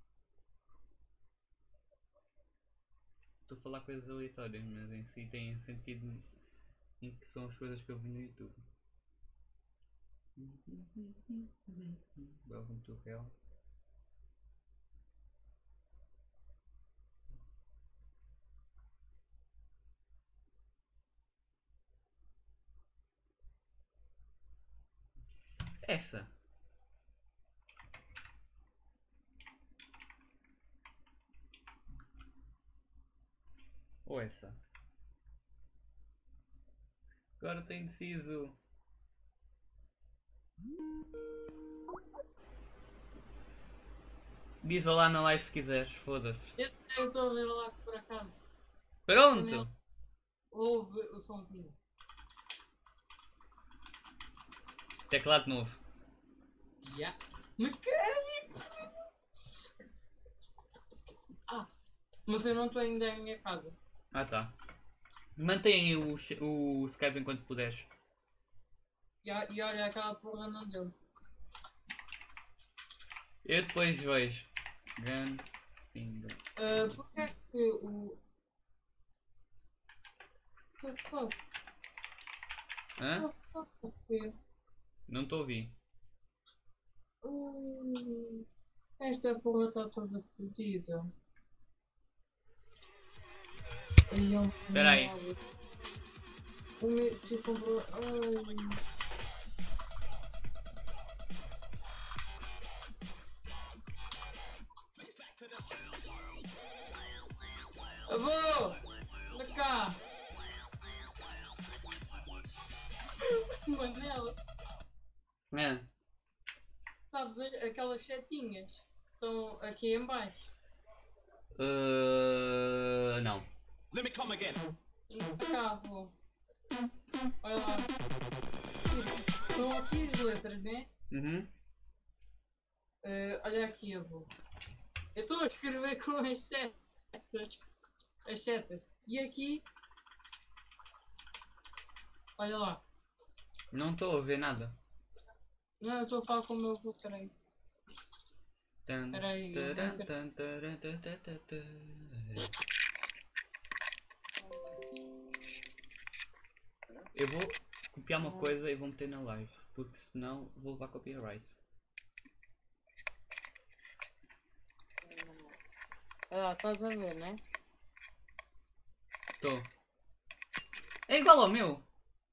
Estou a falar coisas aleatórias, mas em si têm sentido em que são as coisas que eu vi no YouTube. Welcome to hell. Essa. Ou essa. Agora estou indeciso. Diz olá na live se quiseres, foda-se. Eu sei, eu estou a ver lá por acaso. Pronto! Ouve o somzinho. Teclado novo. Yeah. Mecânico! Ah, mas eu não estou ainda em minha casa. Ah tá. Mantém o Skype enquanto puderes. E olha, aquela porra não deu. Eu depois vejo. Gunfinger. Porque é que o... What the fuck? Hã? What the fuck? Não estou a ouvir. Esta porra está toda fodida. Ai, é um Espera aí. mal. O meu tipo... Ai... Avô! Anda cá! Manela, É. sabes aquelas setinhas? Estão aqui em baixo. Não. Let me come again. Anda cá, avô. Olha lá. Estão aqui as letras, né? Uhum. Olha aqui, avô. Eu estou a escrever com as setas. As setas. E aqui... Olha lá. Não estou a ver nada. Não, eu estou a falar com o meu avô, peraí. Tan, Peraí, eu vou taran, ter- tan, taran, tan, tan, tan, tan. Eu vou copiar uma coisa e vou meter na live, porque senão vou levar copyright. Olha lá, estás a ver, né? Estou. É igual ao meu,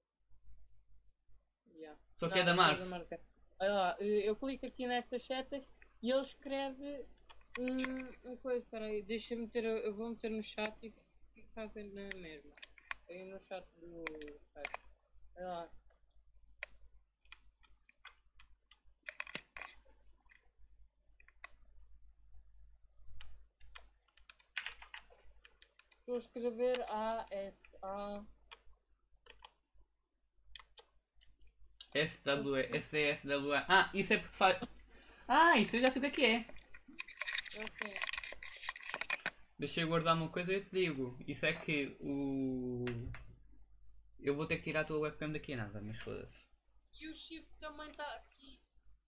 Yeah. só que é da Não, estás a Mars. marcar. Olha lá, eu clico aqui nestas setas e ele escreve uma coisa, peraí, deixa-me meter, eu vou meter no chat e fica a ver na mesma. Aí no chat do site. Olha lá. Estou a escrever A-S-A. SWA. Ah, isso é porque faz. Ah, isso eu já sei o que é. Ok. Deixa eu guardar uma coisa e eu te digo. Isso é que o. Eu vou ter que tirar a tua webcam daqui a nada, mas foda-se. E o shift também está aqui.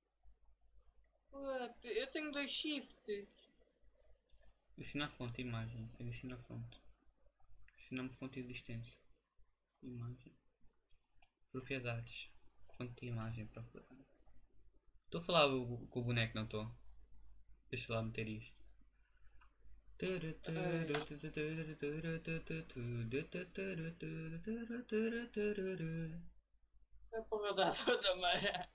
What? Eu tenho 2 shifts. Adicionar fonte, imagem. Adicionar fonte. Adicionar fonte existente. Imagem. Propriedades. Fonte de imagem. Procurar. Estou a falar com o boneco, não estou? Deixa lá meter isto. A porra da toda manhã.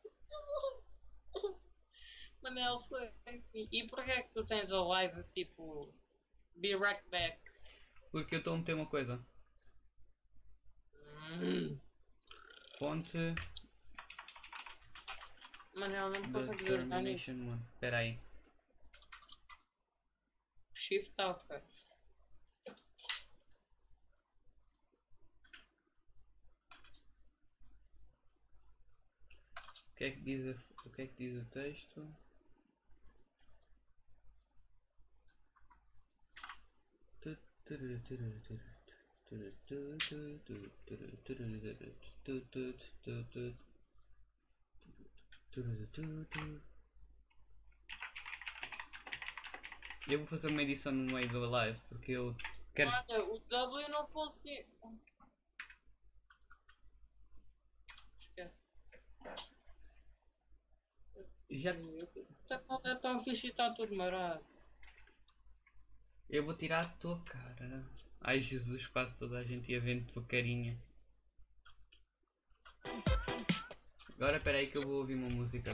Manel, e porquê é que tu tens a live tipo Be Right Back? Porque eu estou a meter uma coisa. Fonte. Manel, não posso ajudar nisso. Determination 1. Espera aí. Shift ok. O que é que diz o texto? Eu vou fazer uma edição no meio da live porque eu quero. Olha, o W não funciona. Esquece. Já, É tão fixe e está tudo marado. eu vou tirar a tua cara. Ai Jesus, quase toda a gente ia vendo tua carinha. Agora espera aí que eu vou ouvir uma música.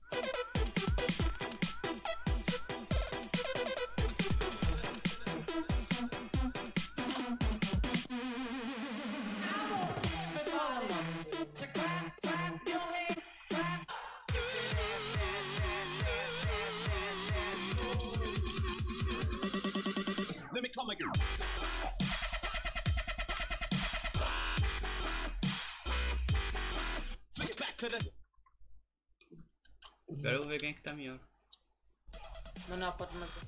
Let me come again. Swing it back to the. Agora eu vou ver quem é que está melhor. Não, pode matar.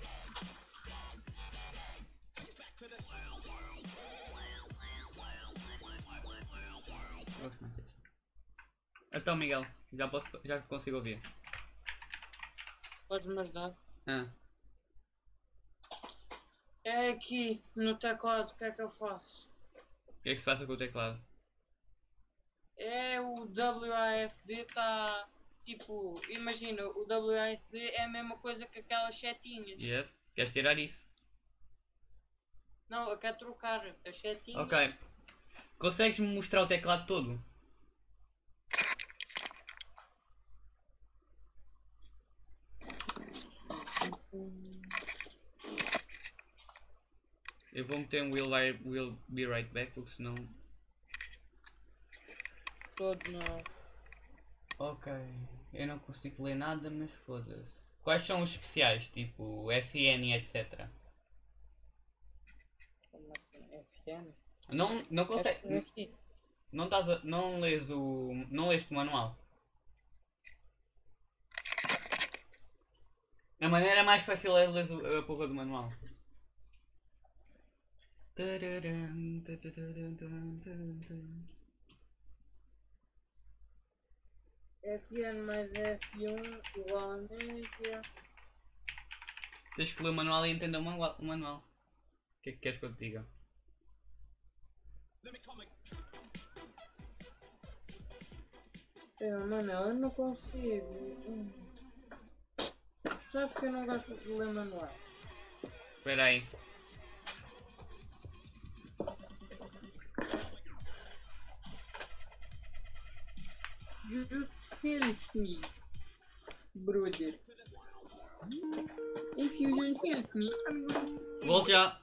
Gosto mais deste. Então Miguel, já consigo ouvir. Podes me ajudar? Ah, É aqui, no teclado, o que é que eu faço? o que é que se passa com o teclado? É o WASD está tipo, imagina, o WASD é a mesma coisa que aquelas setinhas. Yep. Queres tirar isso? Não, eu quero trocar as setinhas. Ok. Consegues-me mostrar o teclado todo? Eu vou meter um will be right back, porque senão... Todo não. Ok. Eu não consigo ler nada, mas foda-se. Quais são os especiais? Tipo, FN e etc. Como assim? FN? Não consegue... Aqui. Não lês o... Não leste o manual? A maneira mais fácil é ler a porra do manual. FN mais F1 igual a média. Tens que ler o manual e entender o manual. O que é que queres que eu te diga? Let me come again. Mano, eu não consigo. Sabes que eu não gosto de ler manual. Espera aí. Just help me, brother. If you don't help me, I'm going to... Volto já.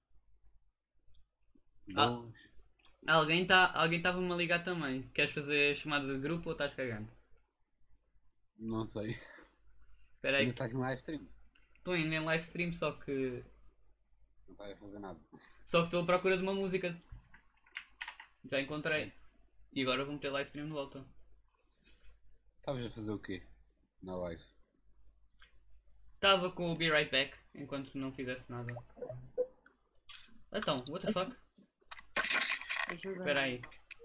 Boas. Alguém estava-me a ligar também. Queres fazer chamada de grupo ou estás cagando? Não sei. Espera Ainda aí. estás no live stream. Estou indo em live stream, só que Não estás a fazer nada. estou à procura de uma música. Já encontrei. E agora vou meter live stream de volta. Estavas a fazer o quê? Na live? Estava com o Be Right Back enquanto não fizesse nada. Então, what the fuck? Espera aí.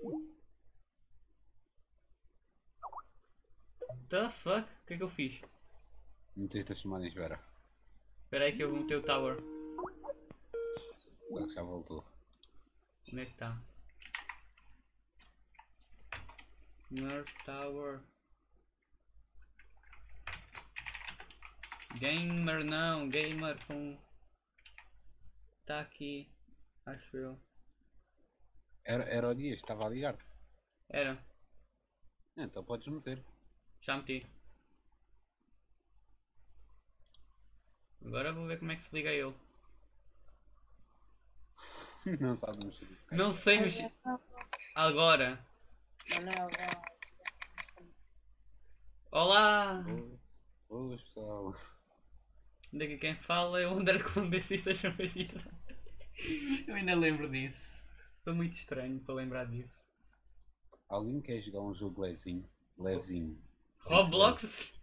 The fuck? O que é que eu fiz? Meteste a chamada em espera. Espera aí que eu vou meter o tower. Só que já voltou. Onde é que está? North Tower. Gamer não, gamer com... Tá aqui, acho eu. Era o Dias, estava a ligar-te. Era, Então podes meter. já meti. Agora vou ver como é que se liga ele. Não sabe mexer. Não sei mexer. Agora. Olá! Boas pessoal. Daqui quem fala é o André Condesse e sejam bem-vindos. Eu ainda lembro disso. Sou muito estranho para lembrar disso. Alguém quer jogar um jogo levezinho? Levezinho. Roblox?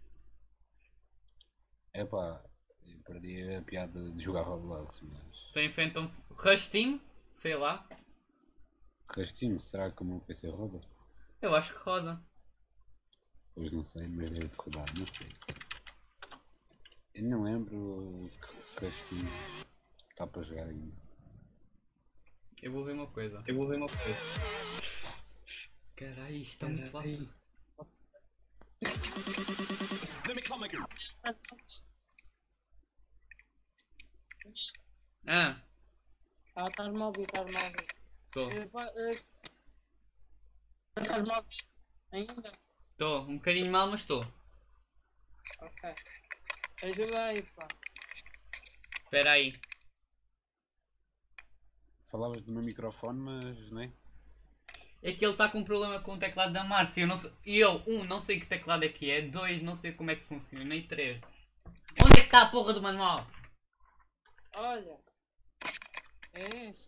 Epá, eu perdi a piada de jogar Roblox, mas... Tem Phantom Rush Team? Sei lá. Rastinho, será que o meu PC roda? Eu acho que roda. Pois não sei, mas deve-te rodar, não sei. Eu não lembro se Rastinho está para jogar ainda. Eu vou ver uma coisa. Caralho, isto está muito alto. Let me come again. Ah, Estás-me a ouvir, estás-me a ouvir. estou. Estás-me a ouvir ainda? Estou, um bocadinho mal, mas estou. Ok. Ajuda aí, pá. Espera aí. Falavas do meu microfone, mas né? É que ele está com um problema com o teclado da Márcia. Eu, não sei que teclado é que é. 2, não sei como é que funciona. Nem 3. Onde é que está a porra do manual? Olha. É este.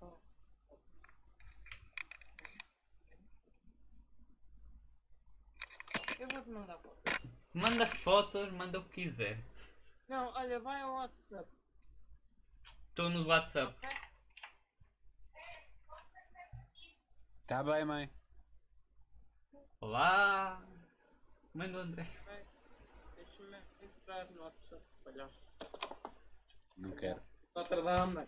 Eu vou-te mandar foto. Manda fotos, manda o que quiser. Não, olha, vai ao WhatsApp. Estou no WhatsApp. Ok? Tá bem, mãe. Olá. Manda o André. Deixa-me entrar no WhatsApp, palhaço. Não quero. Notre Dame.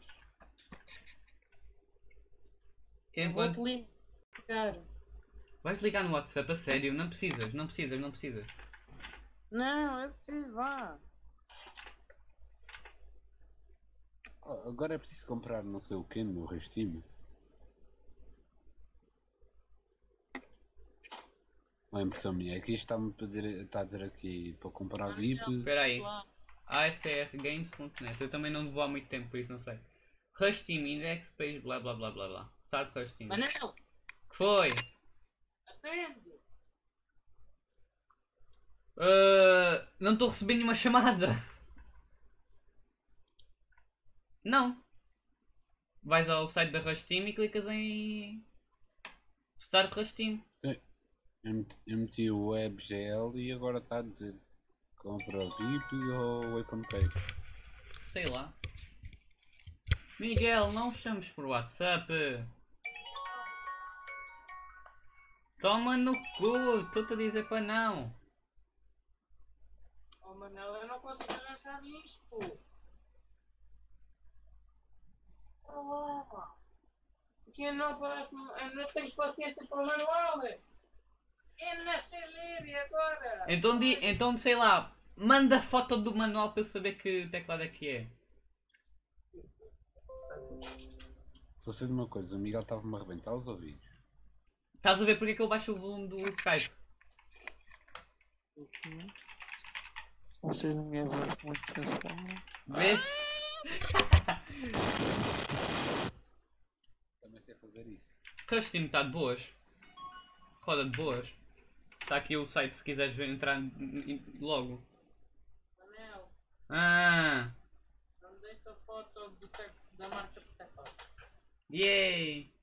Eu vou-te Enquanto... ligar. Vais ligar no WhatsApp, a sério? Não precisas, não precisas, não precisas. Não, eu preciso, vá. Oh, agora é preciso comprar não sei o que no meu restinho. Ou é impressão minha? Aqui está-me a pedir, está a dizer aqui para comprar VIP. Espera aí. ASRgames.net. Eu também não vou há muito tempo, por isso não sei. Rush Team, Index Page, blá blá blá blá blá. Start Rush Team. Manel, Que foi? atende. Não estou recebendo nenhuma chamada. Não. Vais ao site da Rush Team e clicas em Start Rush Team. Eu meti o WebGL e agora está a dizer compra VIP ou Wacom Cake. Sei lá. Miguel, não chames por WhatsApp. Toma no cu, estou-te a dizer para não. Oh Manel, eu não consigo arranjar isto. Oh, porque eu não parece, eu não tenho paciência para o manual. Eu não sei ler e agora? Então sei lá, manda foto do manual para eu saber que teclado é que é. Só sei de uma coisa, o Miguel estava-me a arrebentar os ouvidos. Estás a ver porque é que ele baixa o volume do Skype? Vocês não me voz muito sensual. Vês? Também sei fazer isso. Rush Team está de boas. Roda de boas. Está aqui o site se quiseres ver, entrar logo. Manel, Ah, não deixa a foto da marca de teclado. yay!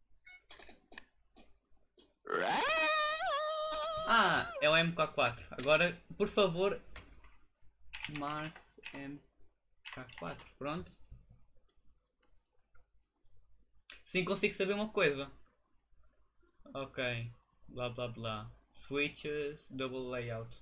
Ah, é o MK4. Agora, por favor, Mars MK4. Pronto. Sim, consigo saber uma coisa. Ok. Blá blá blá. Switches, double layout.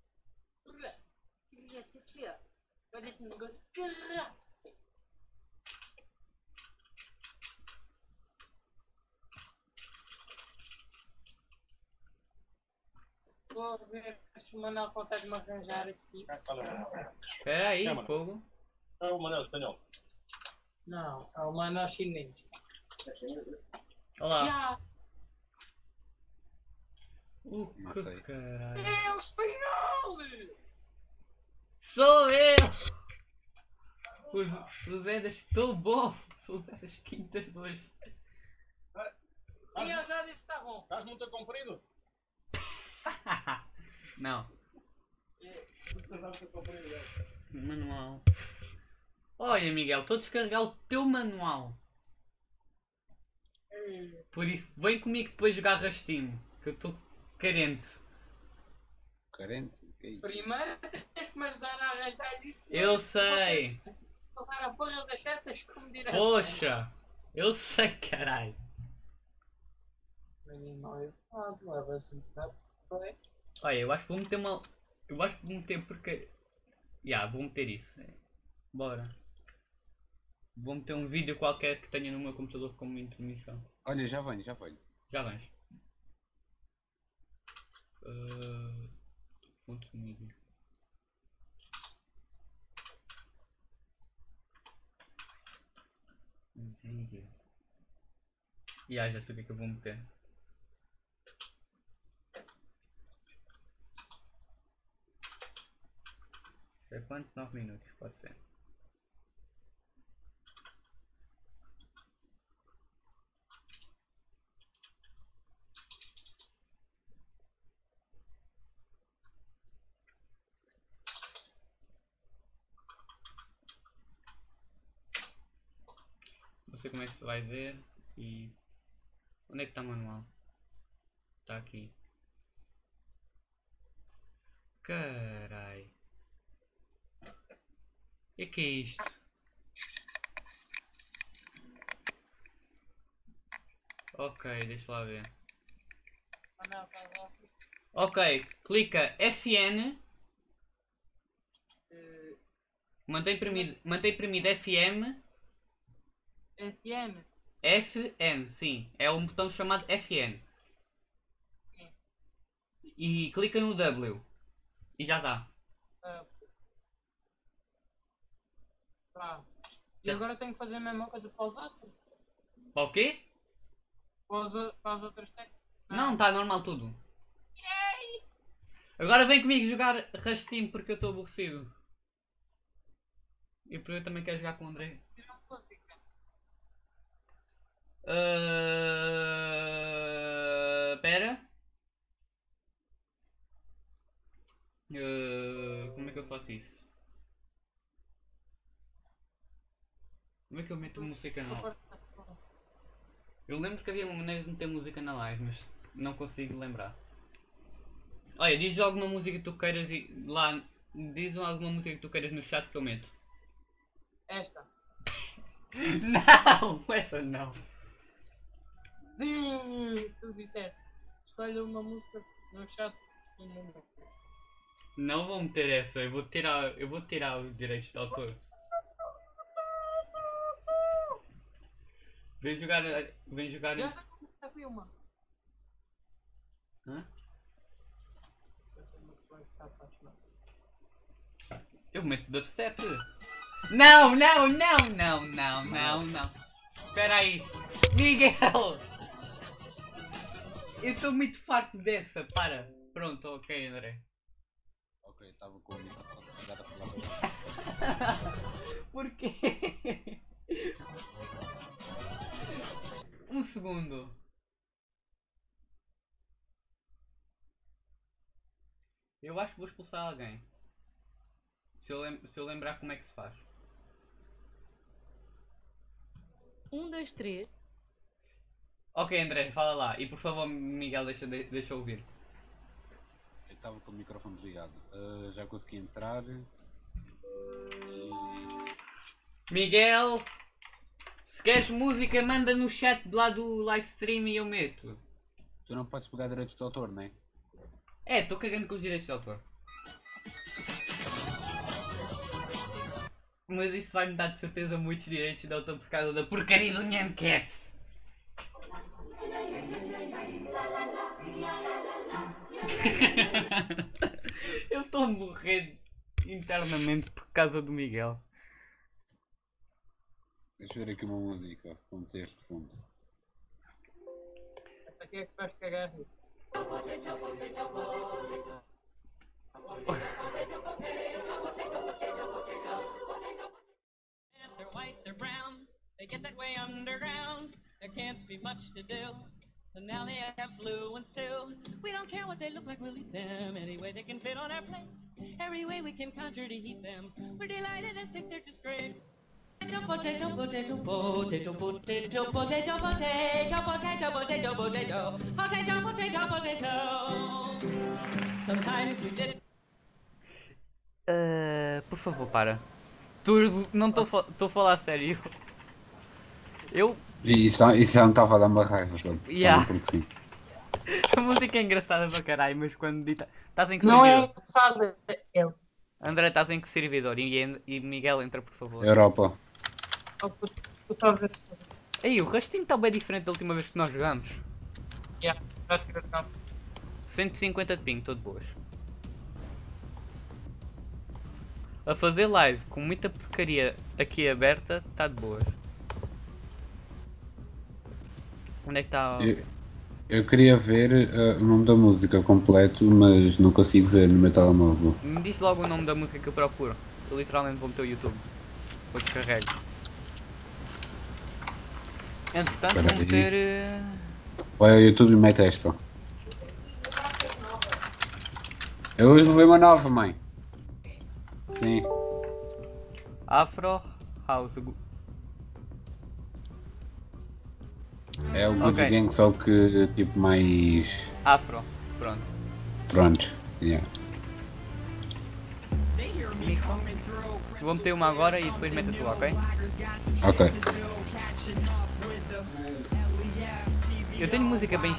Vou ver se o Manel consegue me arranjar aqui. Espera aí, fogo. É o Manel espanhol. Não, é o Manel chinês. Olá. Yeah, Não Que sei. caralho. é o espanhol! Sou eu! O Zé das... Estou bom! Sou o Zé das Quintas de hoje. E eu já disse que está bom. Estás muito comprido? Não. Estás muito comprido, é. Manual. Olha, Miguel, estou a descarregar o teu manual. Por isso, vem comigo depois jogar Rastinho. Que eu estou carente. Carente? Que é isso? Primeiro tens que me ajudar a arranjar isso. Eu sei. Passar a porra das setas como direto. Poxa. Eu sei, caralho. Olha, eu acho que vou meter uma... Eu acho que vou meter porque... Vou meter isso. Bora. Vou meter um vídeo qualquer que tenha no meu computador como intermissão. Olha, já venho, já venho. Já vens. Ponto vídeo. Vídeo. Já sei o que é que eu vou meter. quanto? 9 minutos, pode ser. Não sei como é que se vai ver e... Onde é que está o manual? Está aqui. Carai. O que é isto? Ok, deixa lá ver. Ok, clica FN. Mantém premido FM. FM. FN, sim. É um botão chamado FN. E clica no W. E já está. Tá. E agora tenho que fazer a mesma coisa para os outros? Para o quê? Para as outras técnicas? Não, está normal tudo. Agora vem comigo jogar Rastim porque eu estou aborrecido. E porque eu também quero jogar com o André. Pera. Como é que eu faço isso? Como é que eu meto música na live? Eu lembro que havia uma maneira de meter música na live, mas não consigo lembrar. Olha, diz alguma música que tu queiras e lá. Diz alguma música que tu queiras no chat que eu meto. Esta. Não! Essa não! Tu disseste. Escolha uma música no chat e não meto. Não vou meter essa, eu vou tirar os direitos de autor. Vem jogar. Já sei como está a filma. Hã? Eu meto dubstep. Não! Espera aí. Miguel! Eu estou muito farto dessa, para. Pronto, ok, André. Ok, estava com o microfone ligado a falar. Porquê? Um segundo. Eu acho que vou expulsar alguém. Se eu lembrar como é que se faz. 1, 2, 3. Ok, André, fala lá. E por favor, Miguel, deixa eu ouvir. Eu estava com o microfone desligado. Já consegui entrar. Miguel, se queres música, manda no chat lá do live stream e eu meto. Tu não podes pegar direitos de autor, não é? É, estou cagando com os direitos de autor. Mas isso vai-me dar de certeza muitos direitos de autor por causa da porcaria do Nyan Cats. Eu estou a morrer internamente por causa do Miguel. Deixa eu ver aqui uma música com texto de fundo. Esta aqui é que vais cagar. They're white, they're brown, they get that way underground. There can't be much to do. And now they have blue ones too. We don't care what they look like, we'll eat them any way they can fit on our plate. Every way we can conjure to heat them. We're delighted and think they're just great. Potato, potato, potato, potato, potato, potato, potato, potato, potato, potato, potato, potato, potato. Sometimes we did. Por favor, para. Não estou a falar a sério. Eu. Isso já me estava a dar uma raiva, sabe? Yeah. Porque sim. A música é engraçada para caralho, mas quando dita. Estás em que Não é servidor? engraçado, eu. André, estás em que servidor? E Miguel, entra por favor. Europa. Ei, o rastinho está bem diferente da última vez que nós jogamos. Yeah, já tive a 150 de ping, todo boas. A fazer live com muita porcaria aqui aberta, está de boas. Onde é que está? Eu queria ver o nome da música completo, mas não consigo ver no meu telemóvel. Me diz logo o nome da música que eu procuro. eu literalmente vou meter o YouTube. Vou descarregar. Entretanto, vou Espera aí. meter. Vai ao YouTube e mete esta. Eu hoje vou ver uma nova, mãe. Sim. Afro House. É o Gucci Ok. Gang, só que tipo mais. Afro. Pronto. Pronto. Yeah. Vou meter uma agora e depois meto a tua, ok? Ok. Eu tenho música bem.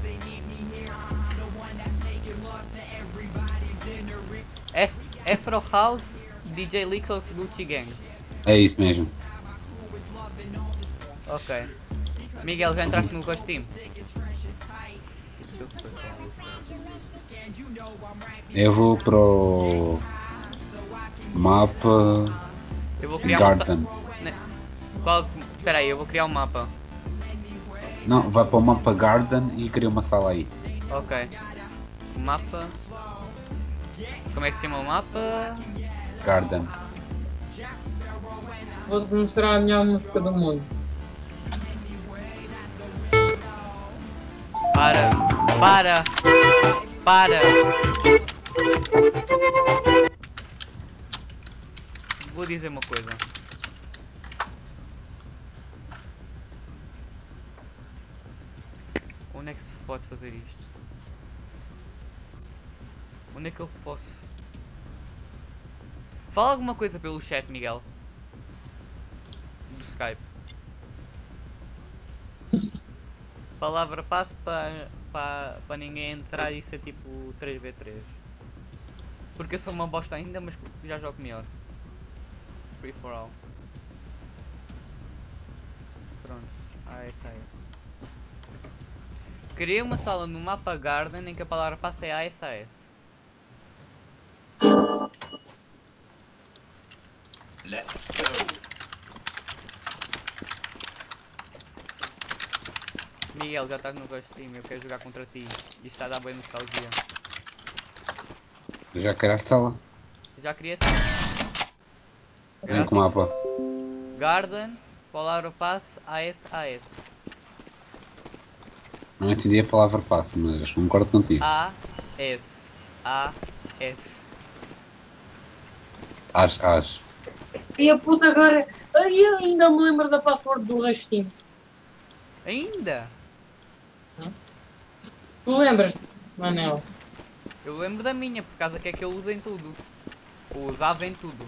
Afro House, DJ Lickles, Gucci Gang. É isso mesmo. Ok. Miguel, já entraste no Steam? Eu vou para o mapa Eu vou criar Garden. Qual? Espera aí, eu vou criar um mapa. Não, vai para o mapa Garden e cria uma sala aí. Ok. Mapa. Como é que se chama o mapa? Garden. Vou-te mostrar a melhor música do mundo. Para! Vou dizer uma coisa. Onde é que se pode fazer isto? Onde é que eu posso? Fala alguma coisa pelo chat, Miguel. Do Skype. Palavra passe para ninguém entrar e ser tipo 3v3. Porque eu sou uma bosta ainda, mas já jogo melhor. Free for all. Pronto. Aí tá aí. Criei uma sala no mapa Garden em que a palavra passe é ASAS. Let's go. Miguel, já estás no Steam, eu quero jogar contra ti. Isto está a dar bem nostalgia. Eu já quero a sala. Já criei Vem com o mapa. Garden, palavra passe, ASAS. Não entendi a palavra passe, mas concordo contigo. AS. As. E a puta agora. Eu ainda me lembro da password do Rastim. Ainda? Tu lembras, Manel? Eu lembro da minha, por causa que é que eu uso em tudo. Eu usava em tudo.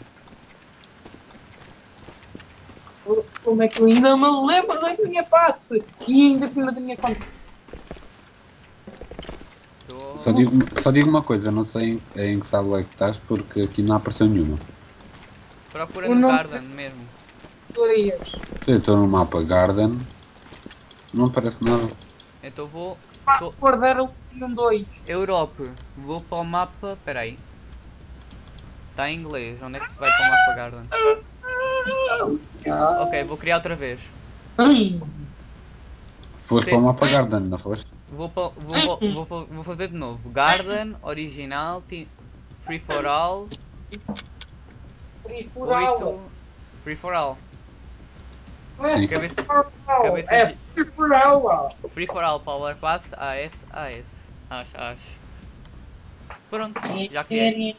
Como é que eu ainda me lembro da minha passe? E ainda por cima da minha conta. Só digo uma coisa, não sei em que sala é que estás porque aqui não apareceu nenhuma. Procura O no nome- Garden mesmo. Eu estou no mapa Garden, não aparece nada. Então vou. Password era o 2. Europe. Vou para o mapa. Peraí. Está em inglês. Onde é que se vai para o mapa Garden? Ok, vou criar outra vez. Foste para o mapa Garden, não foste? Vou fazer de novo. Garden, original, free for all. Free for all. Free for all. Sim. Cabeça, É free for all. Free for all, power pass, AS. Acho. Pronto, já criei.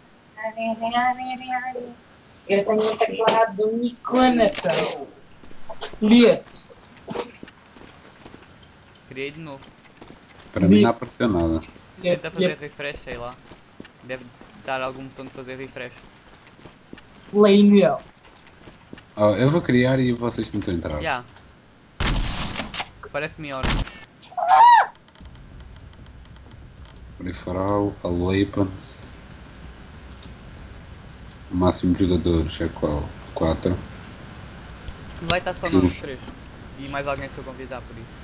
Eu tenho um teclado Nikonata. Lit. Criei de novo. Para mim não apareceu nada. Tenta fazer refresh, sei lá. Deve dar algum botão de fazer refresh. Leinel. Oh, eu vou criar e vocês tentam entrar. Já. Parece melhor. Free for all, all weapons. O máximo de jogadores é qual? 4. Vai estar só nós 3. E mais alguém se eu convidar por isso.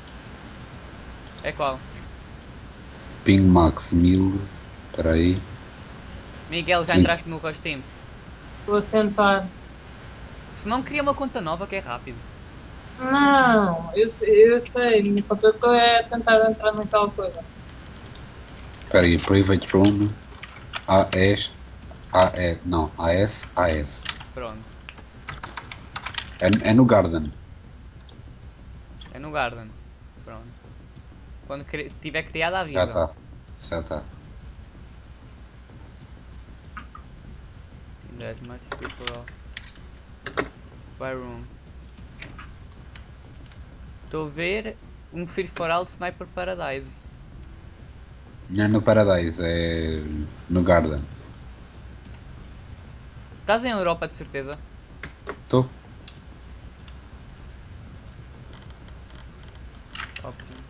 É qual? Ping max 1000. Espera aí. Miguel, já Sim. entraste no Steam? Estou a tentar. Se não, cria uma conta nova que é rápido. Não, eu sei, minha conta é tentar entrar naquela coisa. Espera aí, private room. AS. Não, AS. Pronto. É no Garden. É no Garden. Pronto. Quando tiver criada a Já vida. está. There's much people. By room. Estou a ver um Free for All Sniper Paradise. Não é no Paradise, é no Garden. Estás em Europa de certeza? Estou. Ótimo.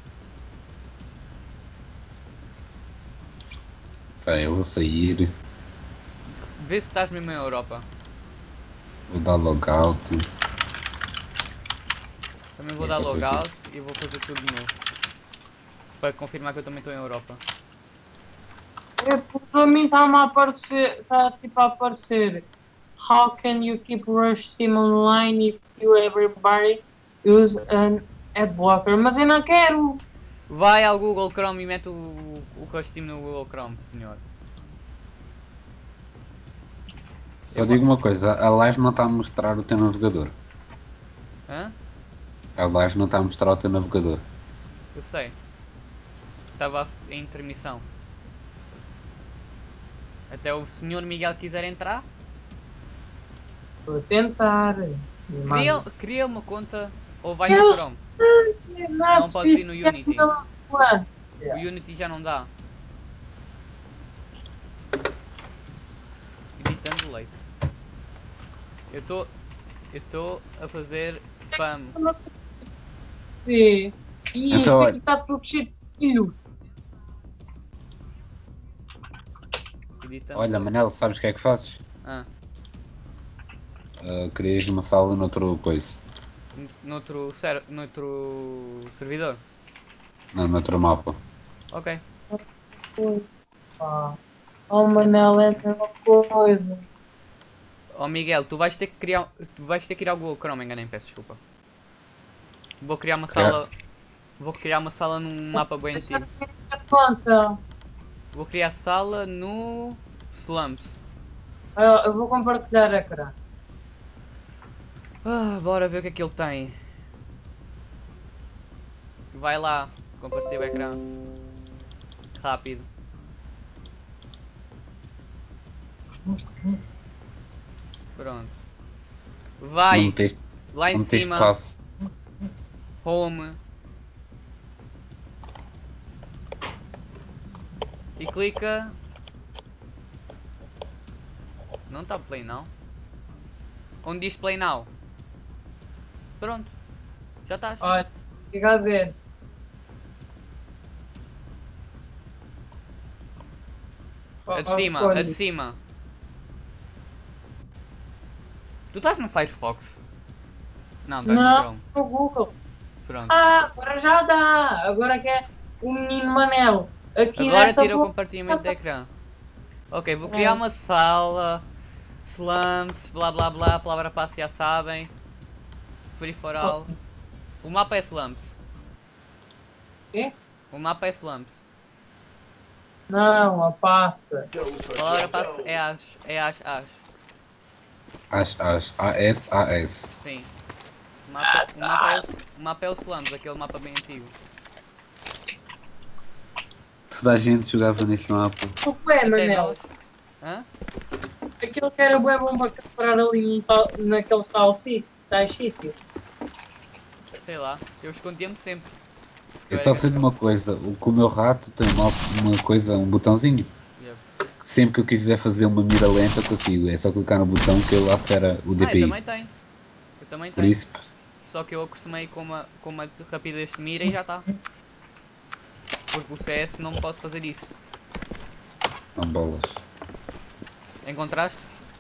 Espera, eu vou sair. Vê se estás mesmo em Europa. Vou dar logout. Também vou dar logout e vou fazer tudo de novo. Para confirmar que eu também estou em Europa. Para mim está-me a aparecer. Está tipo a aparecer. How can you keep Rush Team online if you everybody use an adblocker? Mas eu não quero! Vai ao Google Chrome e mete o Rush Team no Google Chrome, senhor. Só digo uma coisa, a live não está a mostrar o teu navegador. Hã? A live não está a mostrar o teu navegador. Eu sei. Estava em intermissão. Até o senhor Miguel quiser entrar. Estou a tentar. Cria uma conta ou vai no Chrome. Não pode ir no Unity. O Unity já não dá. Editando leite. Eu estou a fazer spam. Sim. E Então, isto está tudo cheio de filhos. Editando Olha, leite. Manel, sabes o que é que fazes? Ah, Crias uma sala noutro coisa. noutro servidor. Não, noutro mapa. Ok. Oh, Manel, é a mesma coisa. Oh Miguel, tu vais ter que ir ao Google Chrome, enganei, peço desculpa. Vou criar uma sala num mapa bem antigo. Conta. Vou criar sala no Slums. Eu vou compartilhar a ecrã. Bora ver o que é que ele tem. Vai lá, compartilha o ecrã. Rápido. Pronto. Vai, Não meteste, lá não em meteste cima, espaço. Home. E clica. Não está Play Now. Onde diz Play Now? Pronto. Já estás. Olha, fica a ver. A de cima, a de cima. Tu estás no Firefox? Não, estás no Não, Chrome. no Google. Pronto. Agora já dá. Agora que é o menino Manel. Aqui Agora nesta tira o boca- compartilhamento de ecrã. Ok, vou criar uma sala. Slums, blá blá blá, palavra passe já sabem. Free for all. O mapa é Slums. Quê? O mapa é Slums. Não, a passa. A palavra passe é as. AS. Sim. O mapa é o Slums, aquele mapa bem antigo. Toda a gente jogava nesse mapa. O que é, Até Manel? nós. Hã? Aquilo que era bué bom para comprar ali naquele tal sítio. Sei lá, eu escondia-me sempre. Eu só sei de uma coisa, o meu rato tem uma coisa, um botãozinho. Yep. Que sempre que eu quiser fazer uma mira lenta consigo, é só clicar no botão que ele altera o Eu DPI. também tenho. Eu também Por tenho. isso, Só que eu acostumei com uma rapidez de mira e já está. Porque o CS não posso fazer isso. não bolas. Encontraste?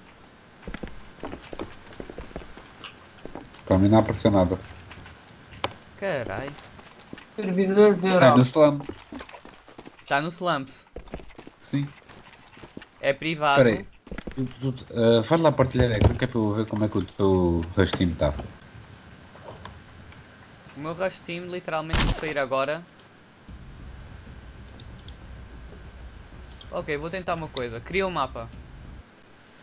Para mim não apareceu nada. Carai. Servidor de É Europa. no Slums. Está no Slumps. Sim. É privado. Espera aí. Faz lá partilhar ecrã que é para eu ver como é que o teu Rush Team está. O meu Rush Team literalmente vou sair agora. Ok, vou tentar uma coisa. Cria um mapa.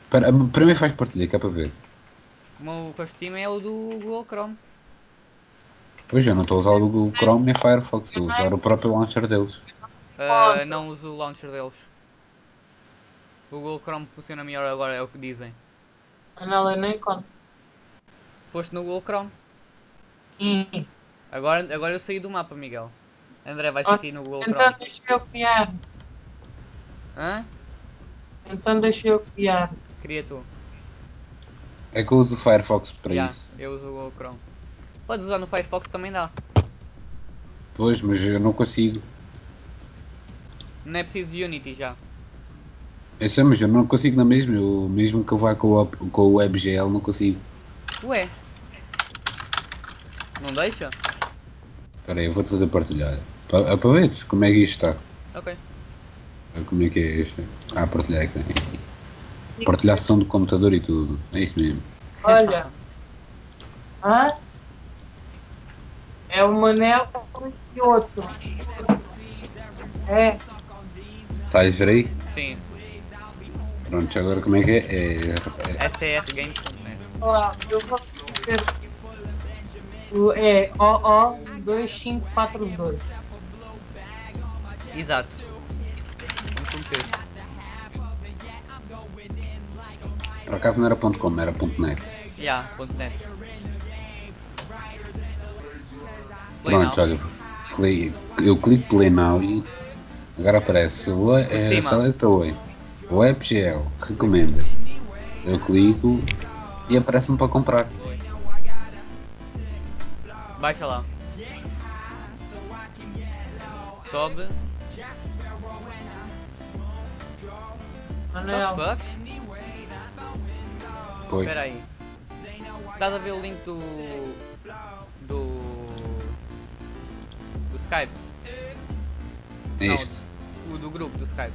Espera, primeiro faz partilha, que é para ver. O meu costume é o do Google Chrome. Pois eu não estou a usar o Google Chrome nem Firefox, estou a usar o próprio launcher deles. Não uso o launcher deles. O Google Chrome funciona melhor agora, é o que dizem. Não, eu nem conto. Foste no Google Chrome? Agora eu saí do mapa, Miguel. André, vais aqui no Google Então Chrome. deixa eu criar. Hã? Então deixa eu criar. Cria tu. É que eu uso o Firefox para Já, isso. eu uso o Google Chrome. Podes usar no Firefox também dá. Pois, mas eu não consigo. Não é preciso Unity já. Eu sei, mas eu não consigo na mesma. Eu, mesmo que eu vá com o WebGL, não consigo. Ué? Não deixa? Espera aí, eu vou-te fazer partilhar. Para veres como é que isto está. Ok. Como é que é isto? Ah, partilhar é que tem. Partilhar sessão do computador e tudo. É isso mesmo. Olha. Hã? É o Manel e outro. É. Estás a ver aí? Sim. Pronto, agora como é que é? STS Games. Olha, eu vou ver. É OO2542. Exato. Vamos meter. Por acaso não era .com, era .net. Já, .net. Pronto, olha. Eu clico Play Now e agora aparece Select Away. WebGL, recomenda. Eu clico e aparece-me para comprar. Baixa lá. Sobe. Manel. Fuck? Pois. Espera aí. Estás a ver o link do Skype? Este. Não, o do grupo do Skype.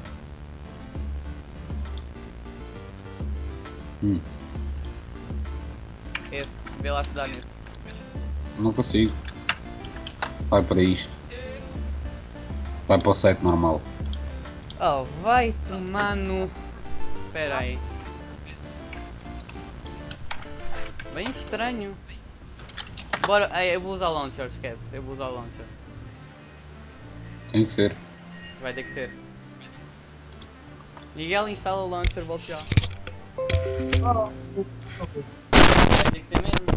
Esse, vê lá se dá nisso. Não consigo. Vai para isto. Vai para o site normal. Oh, vai tomar no... Espera aí. Bem estranho. Bora, eu vou usar o launcher, esquece. Eu vou usar o launcher. Tem que ser. Vai ter que ser. Miguel, instala o launcher, volto já. Vai ter que ser mesmo.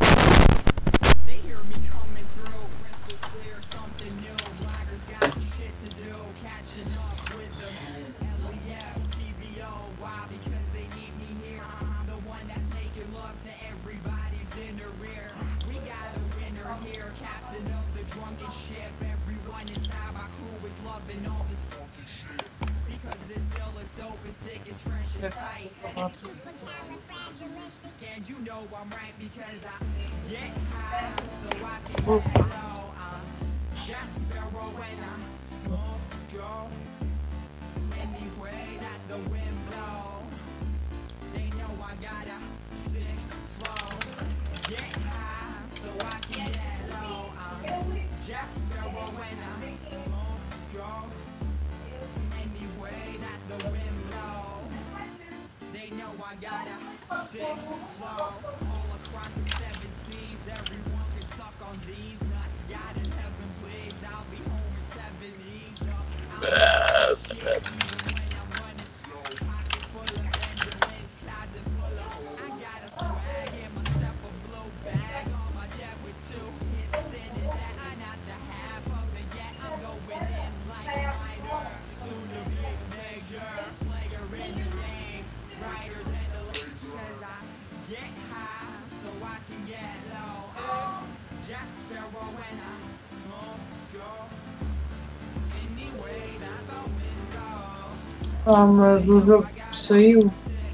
Ah, mas o jogo saiu.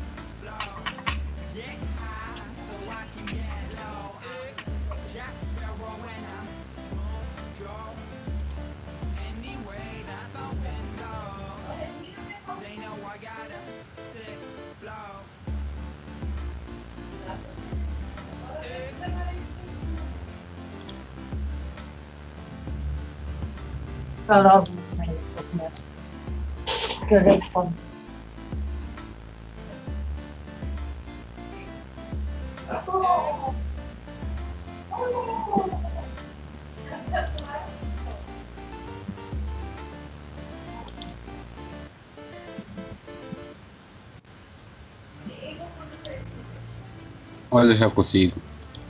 Caralho, caguei de fome. Olha, já consigo.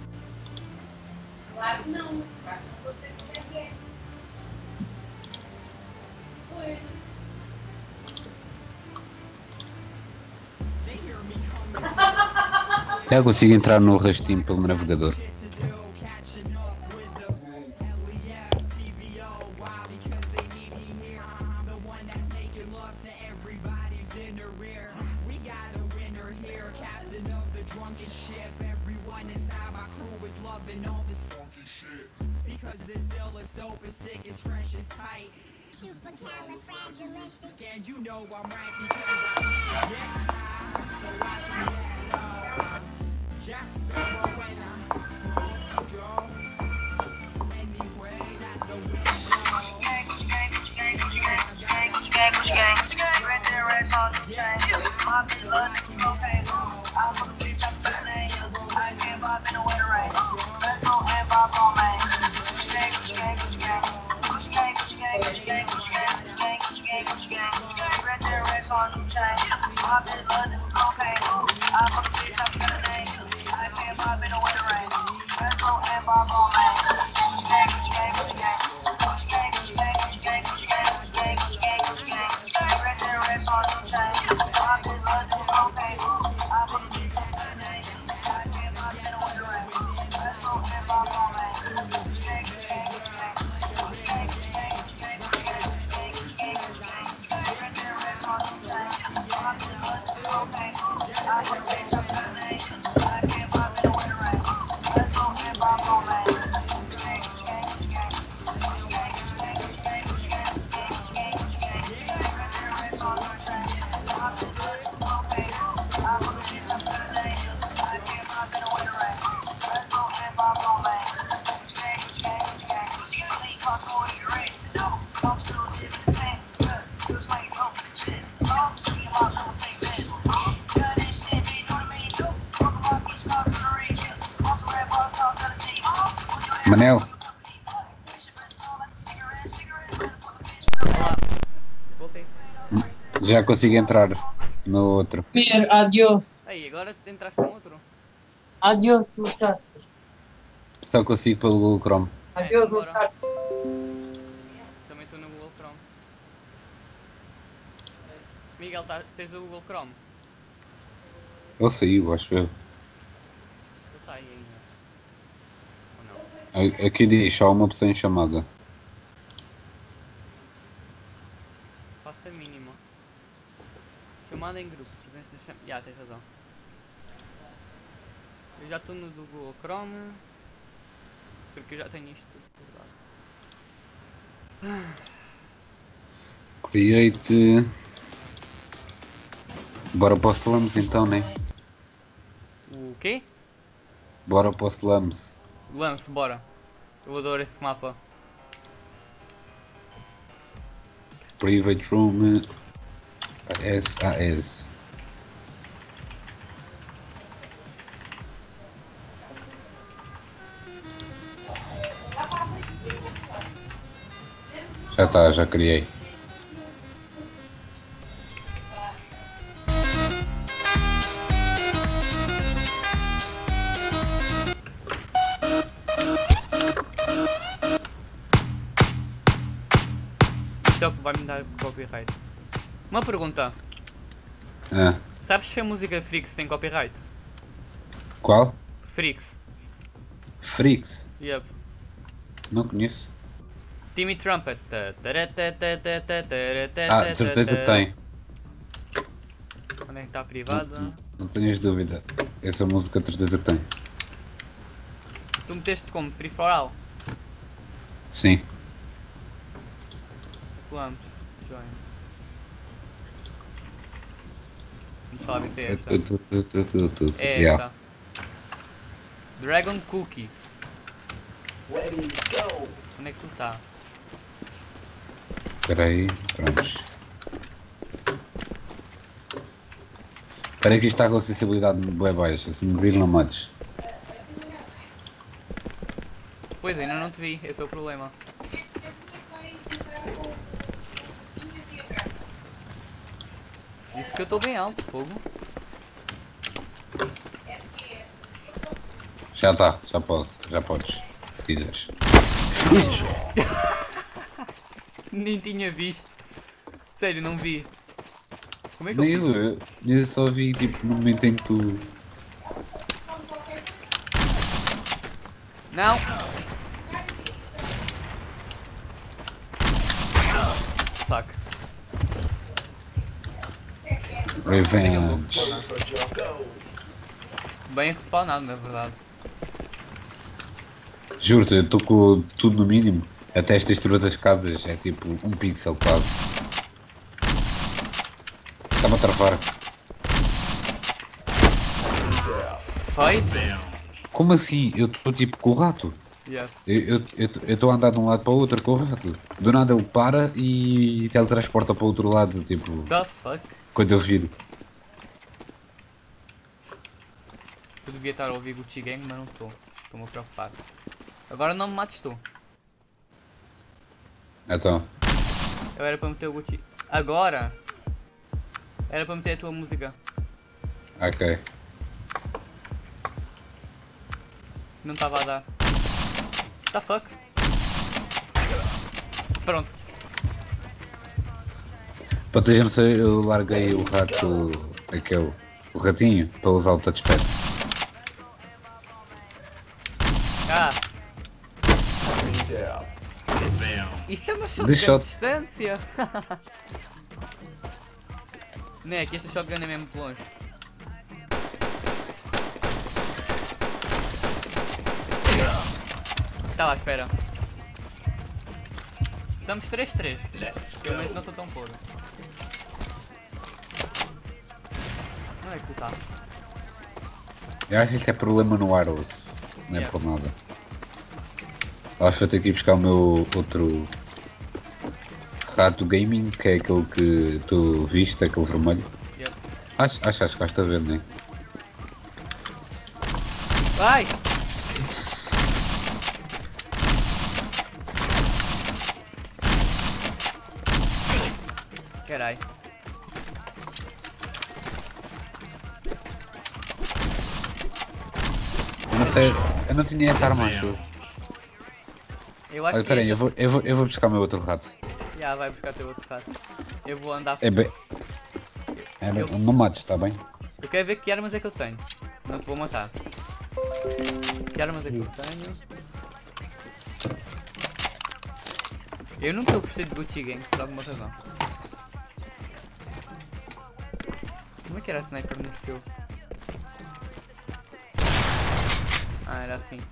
Claro que não. Claro que não vou ter que é. Já consigo entrar no rastinho pelo navegador. And you know I'm right because I get high, so I can get low. Jack Sparrow when I smoke, yo. Anyway, not the Manel, Olá. Voltei. já consigo entrar no outro. Mir, adiós. Aí, agora entraste com outro? Adiós, muchachos. Só consigo pelo Google Chrome. Adiós, bora. muchachos. Também estou no Google Chrome. Miguel, tens o Google Chrome? Ele saiu, acho eu. Eu saí ainda. Ou não? Aqui diz só uma opção em chamada. Faça a mínima. Chamada em grupo. Já, tens razão. Eu já estou no do Google Chrome. Porque eu já tenho isto tudo guardado. Create. Bora para o Slums então, né? O quê? Bora para o Slums. Lance, bora. Eu adoro esse mapa. Private Room. AS. Já está, já criei. Isto é o que vai me dar copyright. Uma pergunta. Ah, Sabes se a música Freaks tem copyright? qual? Freaks. Freaks? Yep. Não conheço. Timmy Trumpet. Ah, de certeza que tem. Onde é que está a privada? Não tenhas dúvida. Essa música de certeza que tem. Tu meteste como? Free for all? Sim. Slumps. Join. Não sabe se é esta. É Yeah. esta. Dragon Cookie. Onde é que tu está? Espera aí, pronto. Espera aí que isto está com a sensibilidade bem baixa, se me vir não mates. Pois ainda não te vi, esse é o problema. Isso que eu estou bem alto, fogo. Já tá, já posso, já podes, se quiseres. Nem tinha visto. Sério, não vi. Como é que Nem eu eu só vi tipo no momento em que tu. Não! Fuck. Revenge. Bem respawnado, na verdade. Juro-te, eu estou com tudo no mínimo. Até as texturas das casas é tipo 1 pixel quase. Está-me a travar. Foi? Como assim? Eu estou tipo com o rato. Yes. Eu estou a andar de um lado para o outro com o rato. Do nada ele para e teletransporta para o outro lado, tipo, The fuck? quando eu viro. Eu devia estar a ouvir Gucci Gang, mas não estou. Estou-me a preocupar. Agora não me mates tu. Então, Eu era para meter o Gucci. Agora! Era para meter a tua música. ok. Não estava a dar. The fuck? Pronto. Para ter noção, eu larguei o rato, aquele, o ratinho, para usar o touchpad. Ah! Isto é uma shotgun De shot. de distância! Não é que esta shotgun é mesmo de longe. Estava à espera. Estamos 3-3. Pelo menos não estou tão podre. Não é que tu tá? Eu acho que isso é problema no wireless, não é Yeah. por nada. Acho que vou ter que ir buscar o meu outro rato gaming, que é aquele que tu viste, aquele vermelho. Yep. Acho que estás a ver, não é? Vai! Carai. Eu não sei, eu não tinha essa arma, acho. Eu acho Olha, que. peraí, eu vou buscar o meu outro rato. Já, vai buscar teu outro rato. Eu vou andar. É bem. Não mates, está bem? Eu quero ver que armas é que eu tenho. Não te vou matar. Que armas é que eu tenho? Eu nunca gostei de Gucci Gang por alguma razão. Como é que era a sniper neste jogo? Ah, era assim.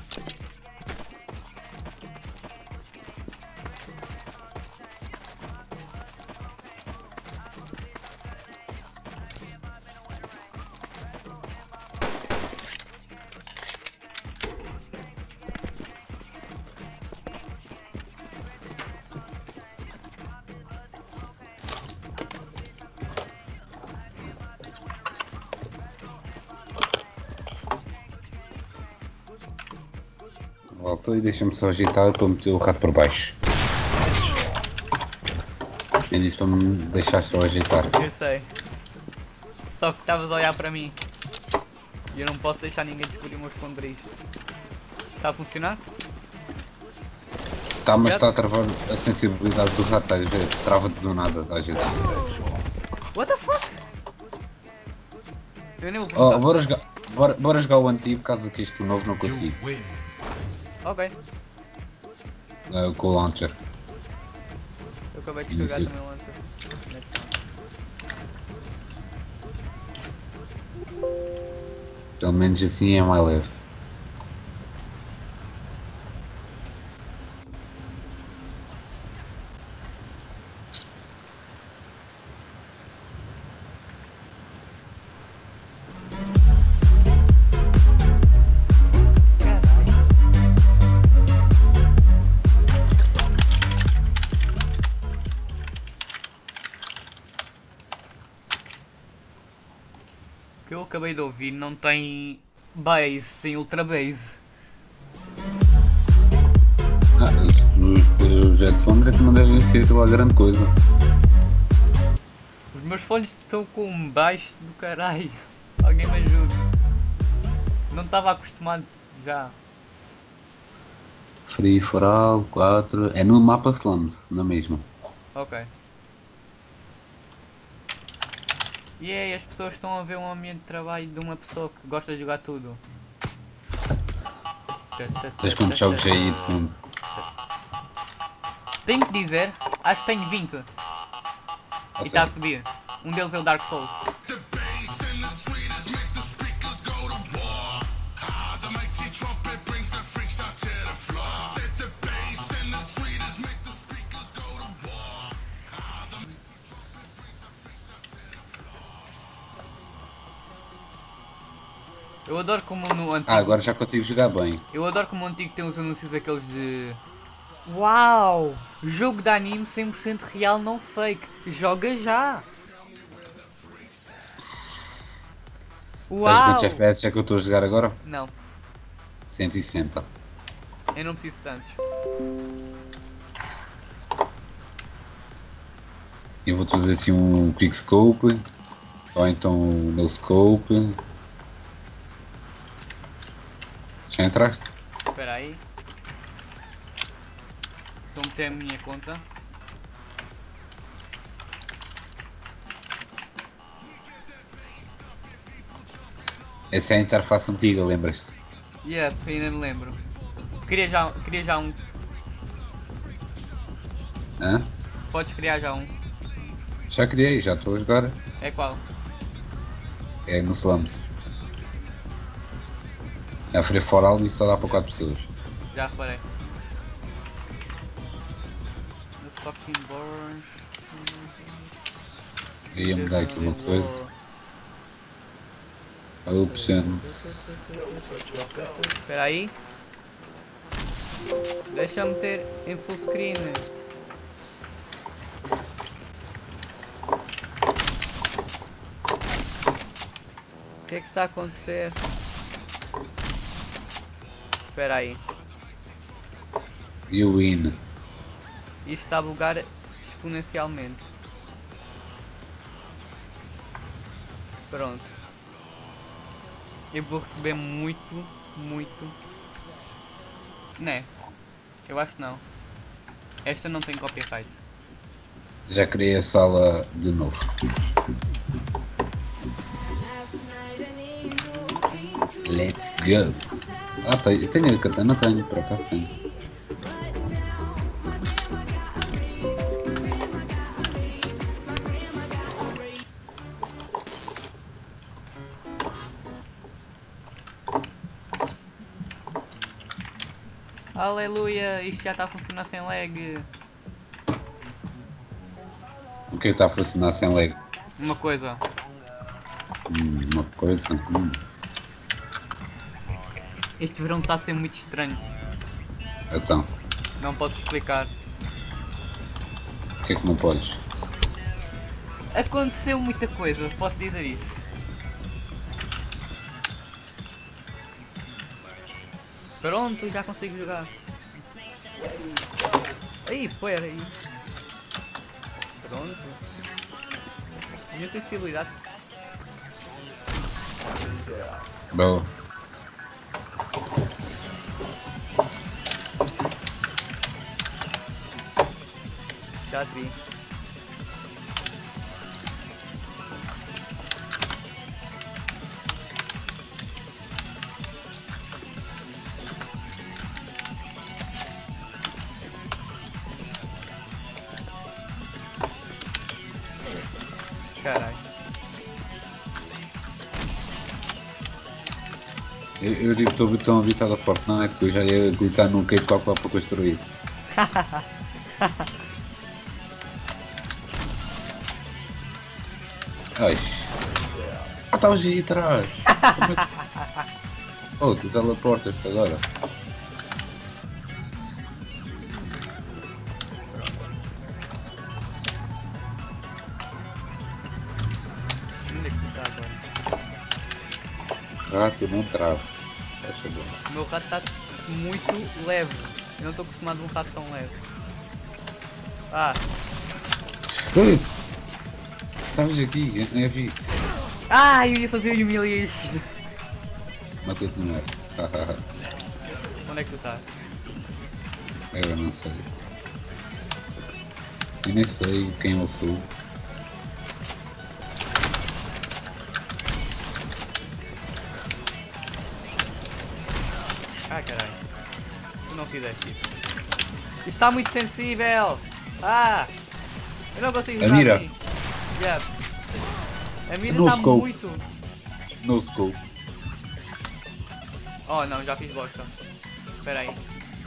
Voltou e deixa-me só agitar para meter o rato por baixo. Eu disse para me deixar só agitar. Eu sei. Só que estavas a olhar para mim. E eu não posso deixar ninguém descobrir o meu esconderijo. Está a funcionar? Tá, mas está a travar a sensibilidade do rato, às vezes. Trava-te do nada, às vezes. What the fuck? Eu nem vou Oh, perguntar. bora jogar o antigo, caso que isto novo não consiga. Ok. Com o launcher. Eu acabei de Isso. jogar também o lancer. Pelo menos assim é mais leve. O que eu acabei de ouvir não tem base, tem ultra base. Os headphones é que não devem ser lá grande coisa. Os meus fones estão com um baixo do caralho. Alguém me ajude. Não estava acostumado Já. Free for all, 4. É no mapa Slums, na mesma. Ok. E aí, as pessoas estão a ver um ambiente de trabalho de uma pessoa que gosta de jogar tudo. Tens quantos jogos aí de fundo? Tenho que dizer, acho que tenho 20. E está a subir. Um deles é o Dark Souls. Eu adoro como no antigo. Agora já consigo jogar bem. Eu adoro como o antigo tem os anúncios aqueles de. Uau! Jogo de anime 100% real, não fake. Joga já! Sabes Uau! quantos FPS é que eu estou a jogar agora? Não, 160. eu não preciso tantos. Eu vou-te fazer assim um quick scope. Ou então um no scope. Já entraste? Espera aí. Estou a meter a minha conta. Essa é a interface antiga, lembras-te? Yeah, ainda me lembro. Queria já um. Hã? Podes criar já um. Já criei, já estou a jogar. É qual? É no Slums. É free for all e só dá para 4 pessoas. Já reparei. The fucking born. Eu ia mudar aqui uma coisa. Options. Espera aí. Deixa-me ter em full screen. O que é que está a acontecer? Espera aí. E o win. Isto está a bugar exponencialmente. Pronto. Eu vou receber muito. Né? Eu acho que não. Esta não tem copyright. Já criei a sala de novo. Let's go. Ah, tenho a katana, tenho, por acaso tenho. Aleluia, isto já está a funcionar sem lag. O que está a funcionar sem lag? Uma coisa. Uma coisa. Este verão está a ser muito estranho. Então, Não posso explicar. o que é que não podes? Aconteceu muita coisa, posso dizer isso. Pronto, já consigo jogar. Aí, pera aí. Pronto. Minha sensibilidade. Boa. Já vi. Caralho. Eu digo que estou tão habituado a Fortnite que eu já ia clicar no Cape Coco para construir. Ai. Ah, estavas aí atrás. Como é que... Oh, tu teleportas-te agora. Onde é que tu tá agora? Rato, não trave. Deixa bem. O meu rato está muito leve. Eu não estou acostumado a um rato tão leve. Ah, Estavas aqui, eu nem a vi. eu ia fazer o humiliation. Matei-te no ar. Onde é que tu estás? Eu não sei. Eu nem sei quem eu sou. Ah, caralho. Tu não fizeste isso. Isso está muito sensível! Ah! Eu não consigo A jogar mira. assim. Yeah. A mira No está scope. muito... No scope. Oh não, já fiz bosta. Espera aí.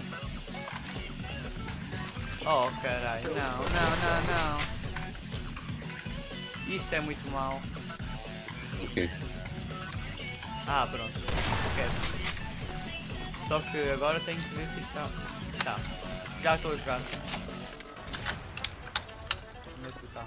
Oh caralho, não. Isto é muito mau. Ok. Ah, pronto. Esquece. Só que agora tenho que ver se isto está... Tá. Já estou a jogar. Onde é que tu tá?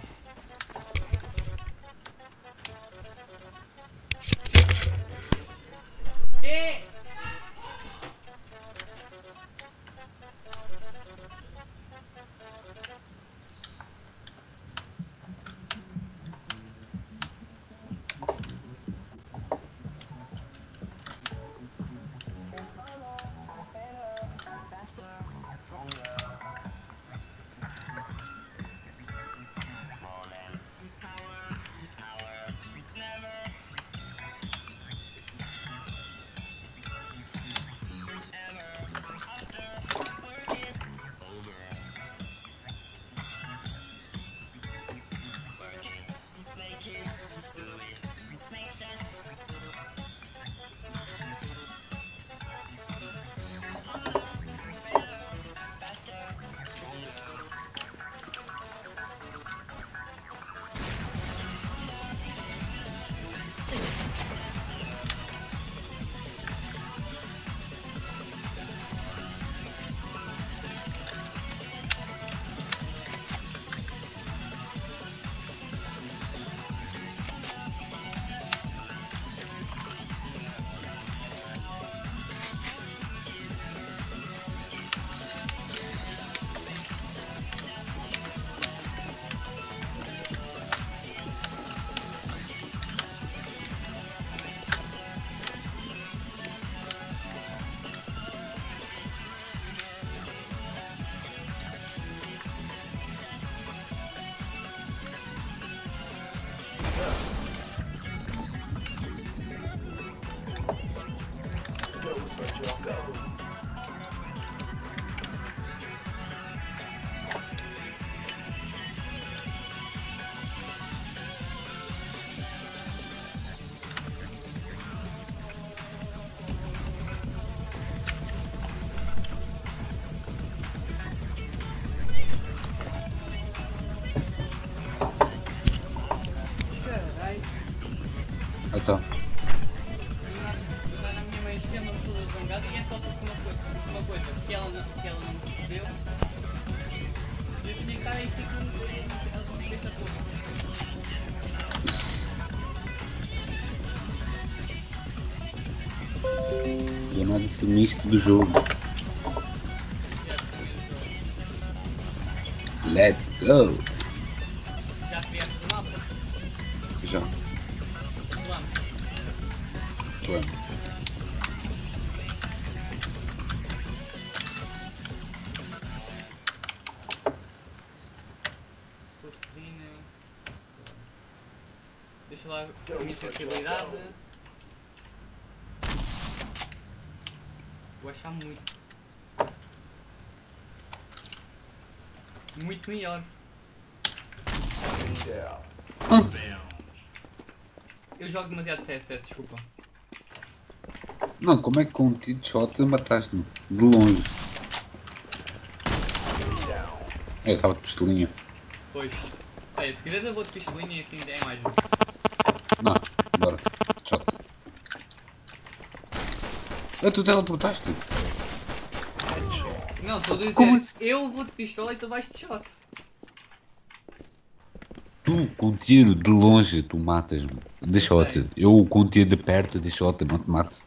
Então. A minha mãe chama-me toda zangada e é só porque uma coisa que ela não percebeu. Eu tinha que estar aí ela não pensa tudo. Do nada sumiste do jogo. Let's go! Já criaste o mapa? Já. Vamos. Slams. Porcina. Deixa lá a minha sensibilidade. Vou achar muito. Muito melhor. Eu jogo demasiado CS, desculpa. Não, como é que com um tiro de shot mataste-me? De longe. Eu estava de pistolinha. Pois. Olha, se quiseres eu vou de pistolinha e assim é mais um. Não, bora. Shot. Tu teleportaste? Não, estou a dizer, Como assim? eu vou de pistola e tu vais de shot. Tu com um tiro de longe tu matas-me. De shot. Eu com um tiro de perto de shot não te mato.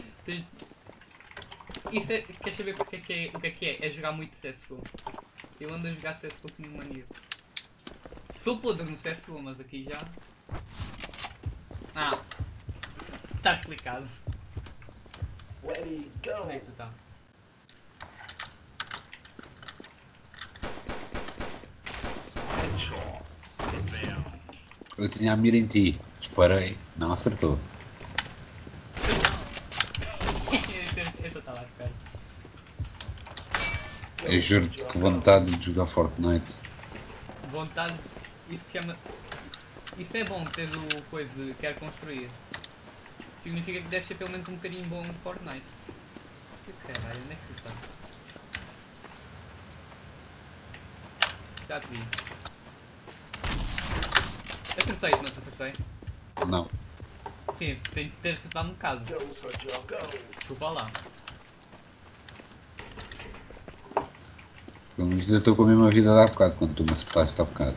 Isso é, queres saber o que é? É jogar muito CSGO. Eu ando a jogar CSGO como um maníaco. Sou podre no CSGO, mas aqui já... Ah, está explicado. Onde é que tu está? Eu tinha a mira em ti. Disparei. Não acertou. Eu só tava à espera. Eu juro-te que vontade de jogar Fortnite. Vontade. Isso chama. Isso é bom ter o coisa de quer construir. Significa que deve ser pelo menos um bocadinho bom no Fortnite. Que caralho, onde é que tu estás? Já te vi. Acertei, não te acertei? Não. Sim, tem de ter acertado um bocado. Desculpa lá. Pelo menos eu estou com a mesma vida de há bocado quando tu me acertaste há bocado.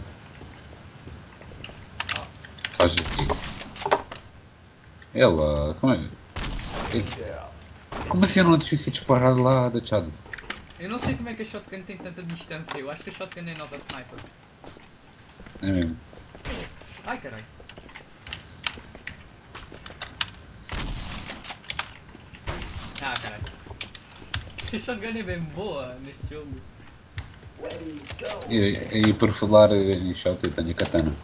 Faz aqui. Ela. Como é? Como assim eu não te fiz disparar lá da Chad? Eu não sei como é que a shotgun tem tanta distância. Eu acho que a shotgun é nova sniper. É mesmo. Ai caralho. Ah caralho. A shotgun é bem boa neste jogo. E por falar em shot eu tenho a katana.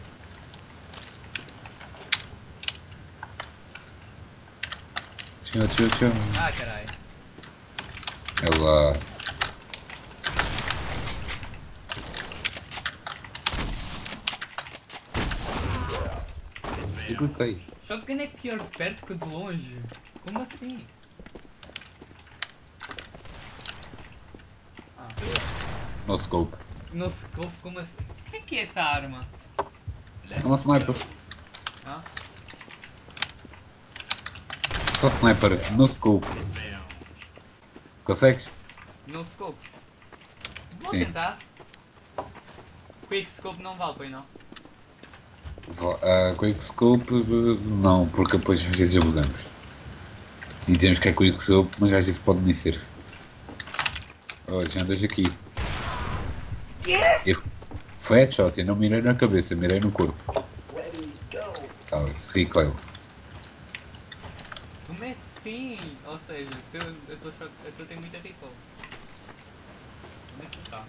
Tchau. Ah caralho. Ela. Eu cliquei. Shotgun é pior de perto que de longe. Como assim? Ah. No scope. No scope, como assim? O que é essa arma? É uma sniper. Ah? Só sniper. No scope. Consegues? No scope. Vou Sim. tentar. Quick scope não vale, pois não? Quick scope não, porque depois às vezes abusamos. E dizemos que é quick scope, mas às vezes pode nem ser. Olha, já andas aqui. Foi headshot, eu não mirei na cabeça, mirei no corpo. Tá, recoil. Como é assim? Ou seja, eu estou tendo muita recoil. Onde é que tu tá?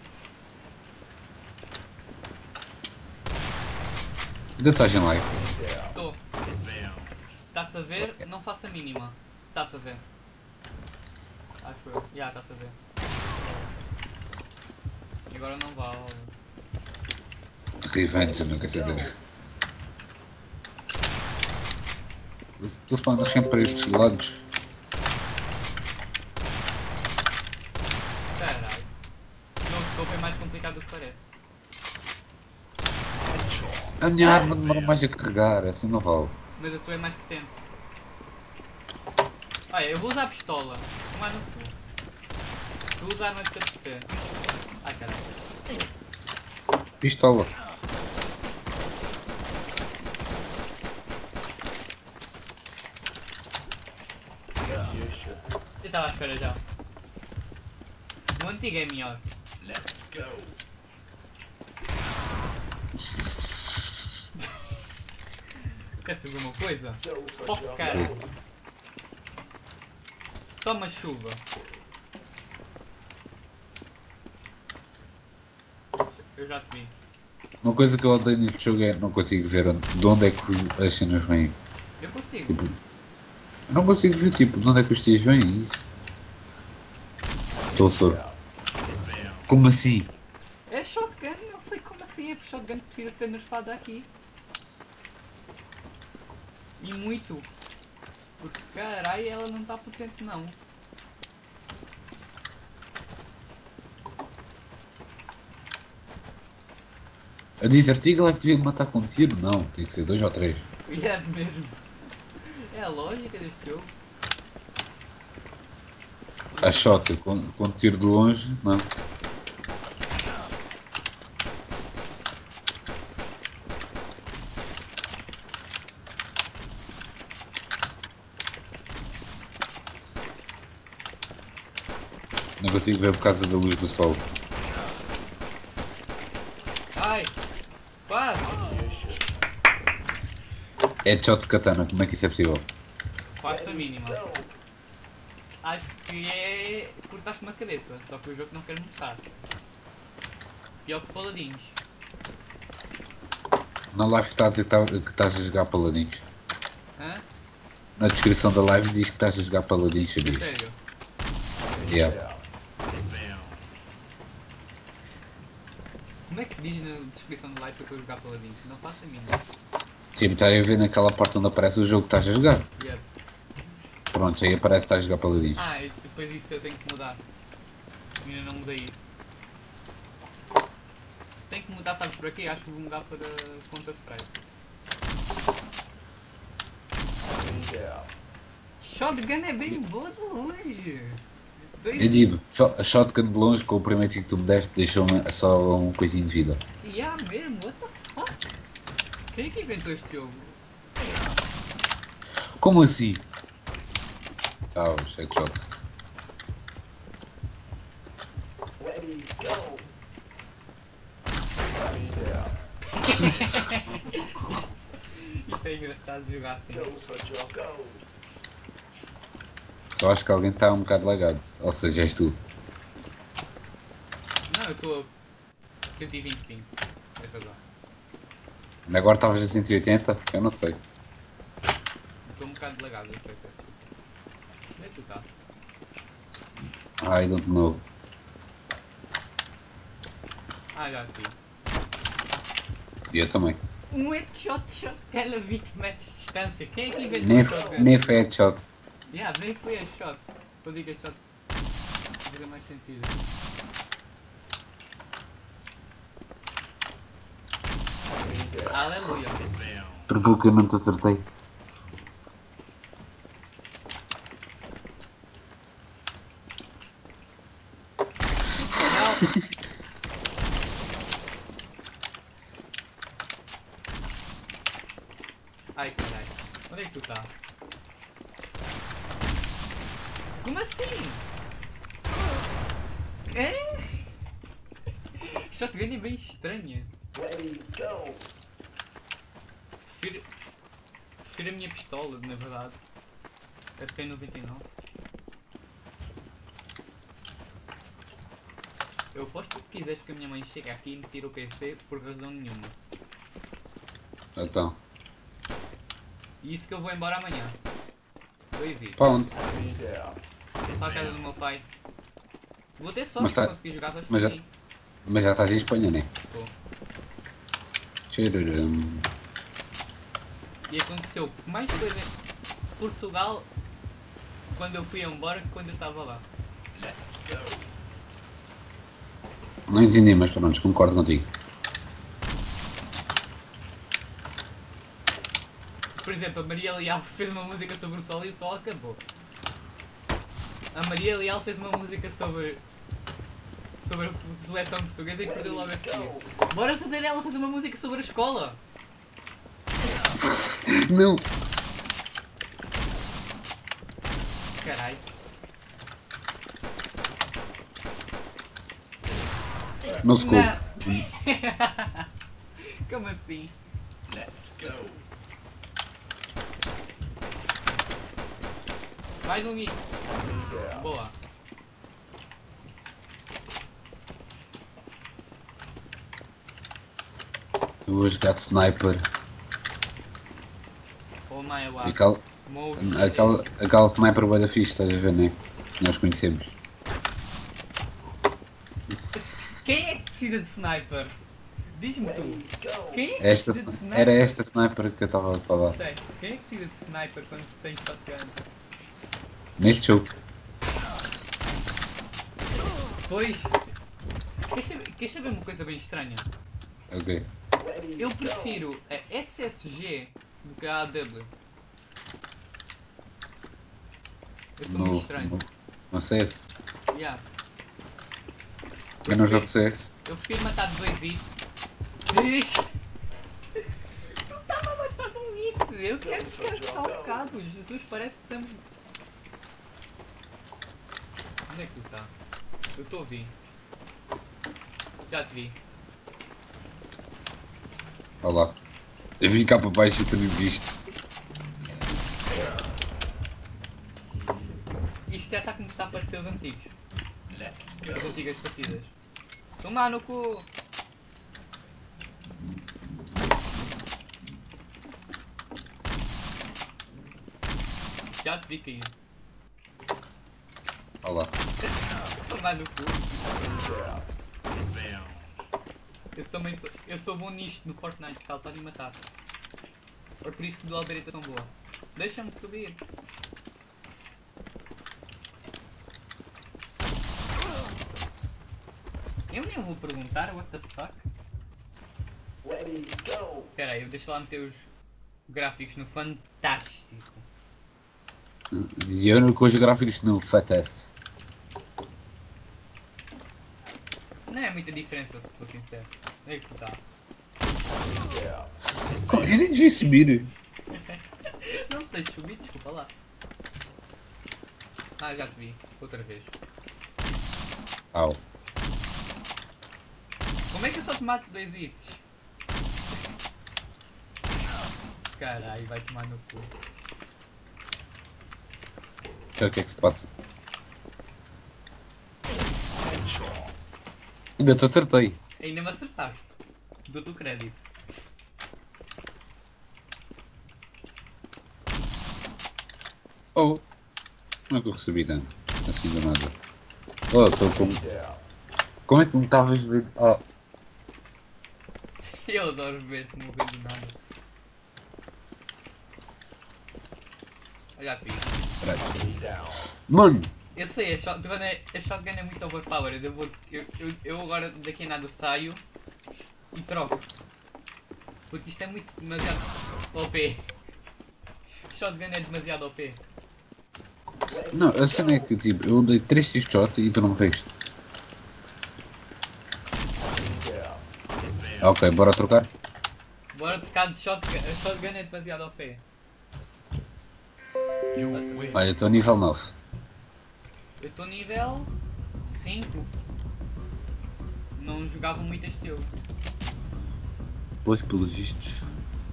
Ainda estás em live? Estou. Está-se a ver? Não faço a mínima. Está-se a ver. Acho eu. Já, está-se a ver. E agora não vale. Revenge, eu não quero saber. Tu spawnas sempre para estes lados. Caralho. No scope é mais complicado do que parece. A minha arma demora mais a carregar, assim não vale. Mas a tua é mais potente. Olha, eu vou usar a pistola. Tomar no cu. Tu usa a arma de TPC. Ai caralho. Pistola. Eu estava à espera já. O antigo é melhor. Quer saber uma coisa? Oh caralho. Toma chuva. Eu já te vi. Uma coisa que eu odeio neste jogo é não consigo ver de onde é que as cenas vêm. Eu consigo. Tipo, eu não consigo ver tipo de onde é que os tiros vêm, isso. Estou soro. Como assim? É shotgun, não sei como assim é shotgun que precisa ser nerfada aqui. E muito. Porque caralho ela não está potente não. A dizer Eagle é que devia matar com um tiro? Não, tem que ser 2 ou 3. E é mesmo. É a lógica deste jogo. A shot com tiro de longe, não. Não consigo ver por causa da luz do sol. Ai! Quase! Headshot de katana, como é que isso é possível? Quase a mínima. Acho que é cortaste-me a cabeça, só que o jogo não quer mostrar. Pior que paladins. Na live está a dizer que estás a jogar paladins. Hã? Na descrição da live diz que estás a jogar paladins, sabias? Sério? Yeah. Como é que diz na descrição do live que eu estou a jogar paladins? Não faço a mínima. Tipo, está a ver naquela parte onde aparece o jogo que estás a jogar. Yeah. Pronto, aí aparece que estás a jogar paladins. Ah, e depois disso eu tenho que mudar. Ainda não mudei isso. Tenho que mudar, sabes por aqui? Acho que vou mudar para Counter-Strike. Shotgun é bem boa de longe. Eu digo, a shotgun de longe com o primeiro tiro que tu me deste deixou-me só um coisinho de vida. Yeah, mesmo, what the fuck? Quem é que inventou este jogo? Como assim? Ah, o headshot. Isto é engraçado de jogar assim. Só acho que alguém está um bocado lagado. Ou seja, és tu. Não, eu estou a 120 ping. É razão. Agora estavas a 180? Eu não sei. Estou um bocado lagado, eu sei. Onde é que tu tá? I don't know. Ah, já vi. E eu também. Um headshot, aquela 20 metros de distância. Quem é que inventou Nem, o shotgun? nem foi headshot. Yeah, nem foi headshot. Só digo headshot. Faz mais sentido. Aleluia. Por pouco eu não te acertei. Ai, caralho. Onde é que tu tá? Como assim? É? Shotgun é bem estranha. Prefiro a minha pistola, na verdade. A P99. Eu aposto que quiseres que a minha mãe chegue aqui e me tire o PC por razão nenhuma. Então. E isso que eu vou embora amanhã. 2 dias. Para onde? Para a casa do meu pai. Vou ter sorte Mas de tá- conseguir jogar mas já- sozinho. Mas já estás em Espanha, né? Tô. Tchururum. E aconteceu mais coisa em Portugal quando eu fui embora que quando eu estava lá. Não entendi, mas pronto, concordo contigo. Por exemplo, a Maria Leal fez uma música sobre o sol e o sol acabou. A Maria Leal fez uma música sobre a seleção portuguesa e perdeu logo a seguir. Bora fazer ela fazer uma música sobre a escola! Não! Caralho. Não se culpe. Como assim? Mais um hit. Boa. Eu vou jogar de sniper. Oh my E god. aquela sniper bué da fixe, estás a ver, né? Que nós conhecemos. Quem é que precisa de sniper? Diz-me tu. Quem é que Esta, precisa de sniper? era esta sniper que eu estava a falar. Sei. Quem é que precisa de sniper quando se tem shotgun? Neste jogo. Pois. Queres saber uma coisa bem estranha? Ok. Eu prefiro a SSG do que a AW. Eu sou muito estranho. No CS. Yeah. Eu não jogo CS. Eu prefiro matar de 2 hits. Não estava a matar de um hit. Eu quero descansar um bocado. Jesus, parece que estamos... Onde é que tu está? Eu estou a ouvir. Já te vi. Olha lá. Eu vim cá para baixo e tu nem viste. Isto já está a começar a parecer os antigos. As antigas partidas. Tomar no cu! Já te vi cair. Olá. Tomar no cu. Eu também sou. Eu sou bom nisto no Fortnite, saltar e matar. É por isso que dou a habilitação boa. Deixa-me subir. Eu nem vou perguntar, what the fuck? Espera aí, deixa lá meter os gráficos no fantástico. E eu com os gráficos no FATS. Não é muita diferença, se sou sincero. É que tá. Eu nem devia subir. Não tens de subir, desculpa lá. Ah, já te vi. Outra vez. Au. Como é que eu só te mato 2 hits? Caralho, vai tomar no cu. O que é que se passa? Ainda te acertei. Ainda me acertaste. Dou-te o crédito. Oh. Como é que eu recebi tanto? Assim do nada. Oh, estou com... Como é que me estavas a ver? Oh. Eu adoro ver-te morrer do nada. Olha aqui. Mano! Eu sei, a shotgun é muito overpowered. Eu agora daqui a nada saio e troco. Porque isto é muito demasiado OP. Shotgun é demasiado OP. Não, a cena é que tipo, eu dei 3 shots e tu não morreste. Ok, bora trocar? Bora trocar de shotgun. A shotgun é demasiado OP. Olha, eu estou nível 9. Eu estou nível 5. Não jogava muito este jogo. Pois, pelos vistos.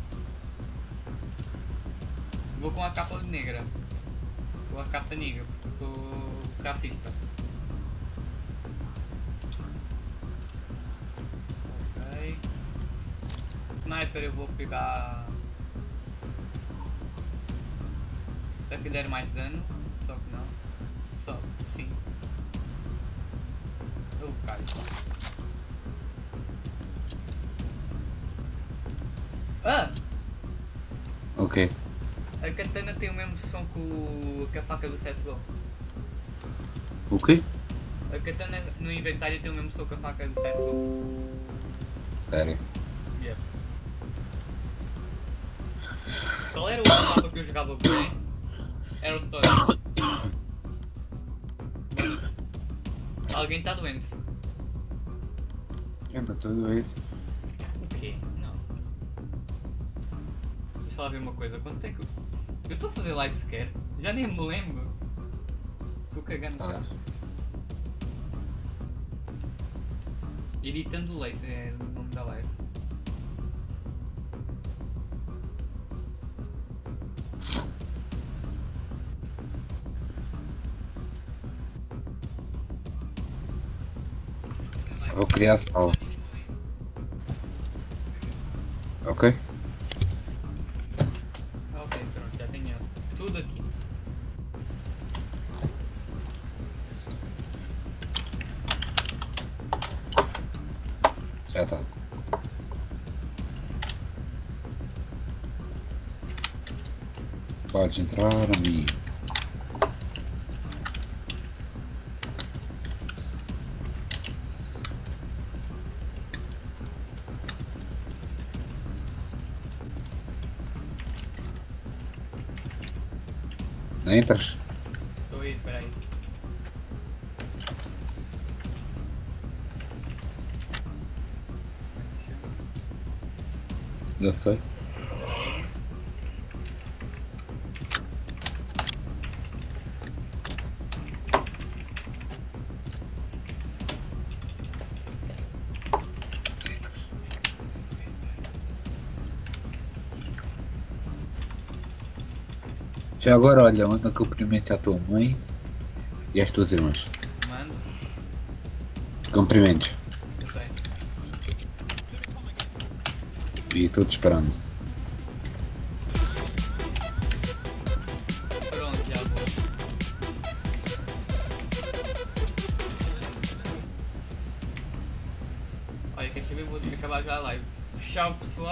Vou com a capa negra. Com a capa negra, porque eu sou racista. Ok. Sniper eu vou pegar. Se que der mais dano, só que não. Só, sim. Eu caio. Ah! Ok. A katana tem o mesmo som que a faca do CSGO. O quê? A katana no inventário tem o mesmo som que a faca do CSGO. Sério? Yep. Qual era o outro mapa que eu jogava bem? Era o Story. Alguém está doente. Eu não estou doente. O quê? Não. Deixa lá ver uma coisa. Quanto é que eu estou a fazer live sequer? Já nem me lembro. Estou cagando. Editando leite é o nome da live. Vou criar sala. Ok? Ok, pronto, já tenho tudo aqui. Já está. Podes entrar, amigo. Não entras? Estou aí, espera aí. Já sei. Já agora, olha, manda cumprimentos à tua mãe e às tuas irmãs. Mano, Cumprimentos. não sei. E estou-te esperando. Pronto, vou ter que acabar já a live. Tchau pessoal.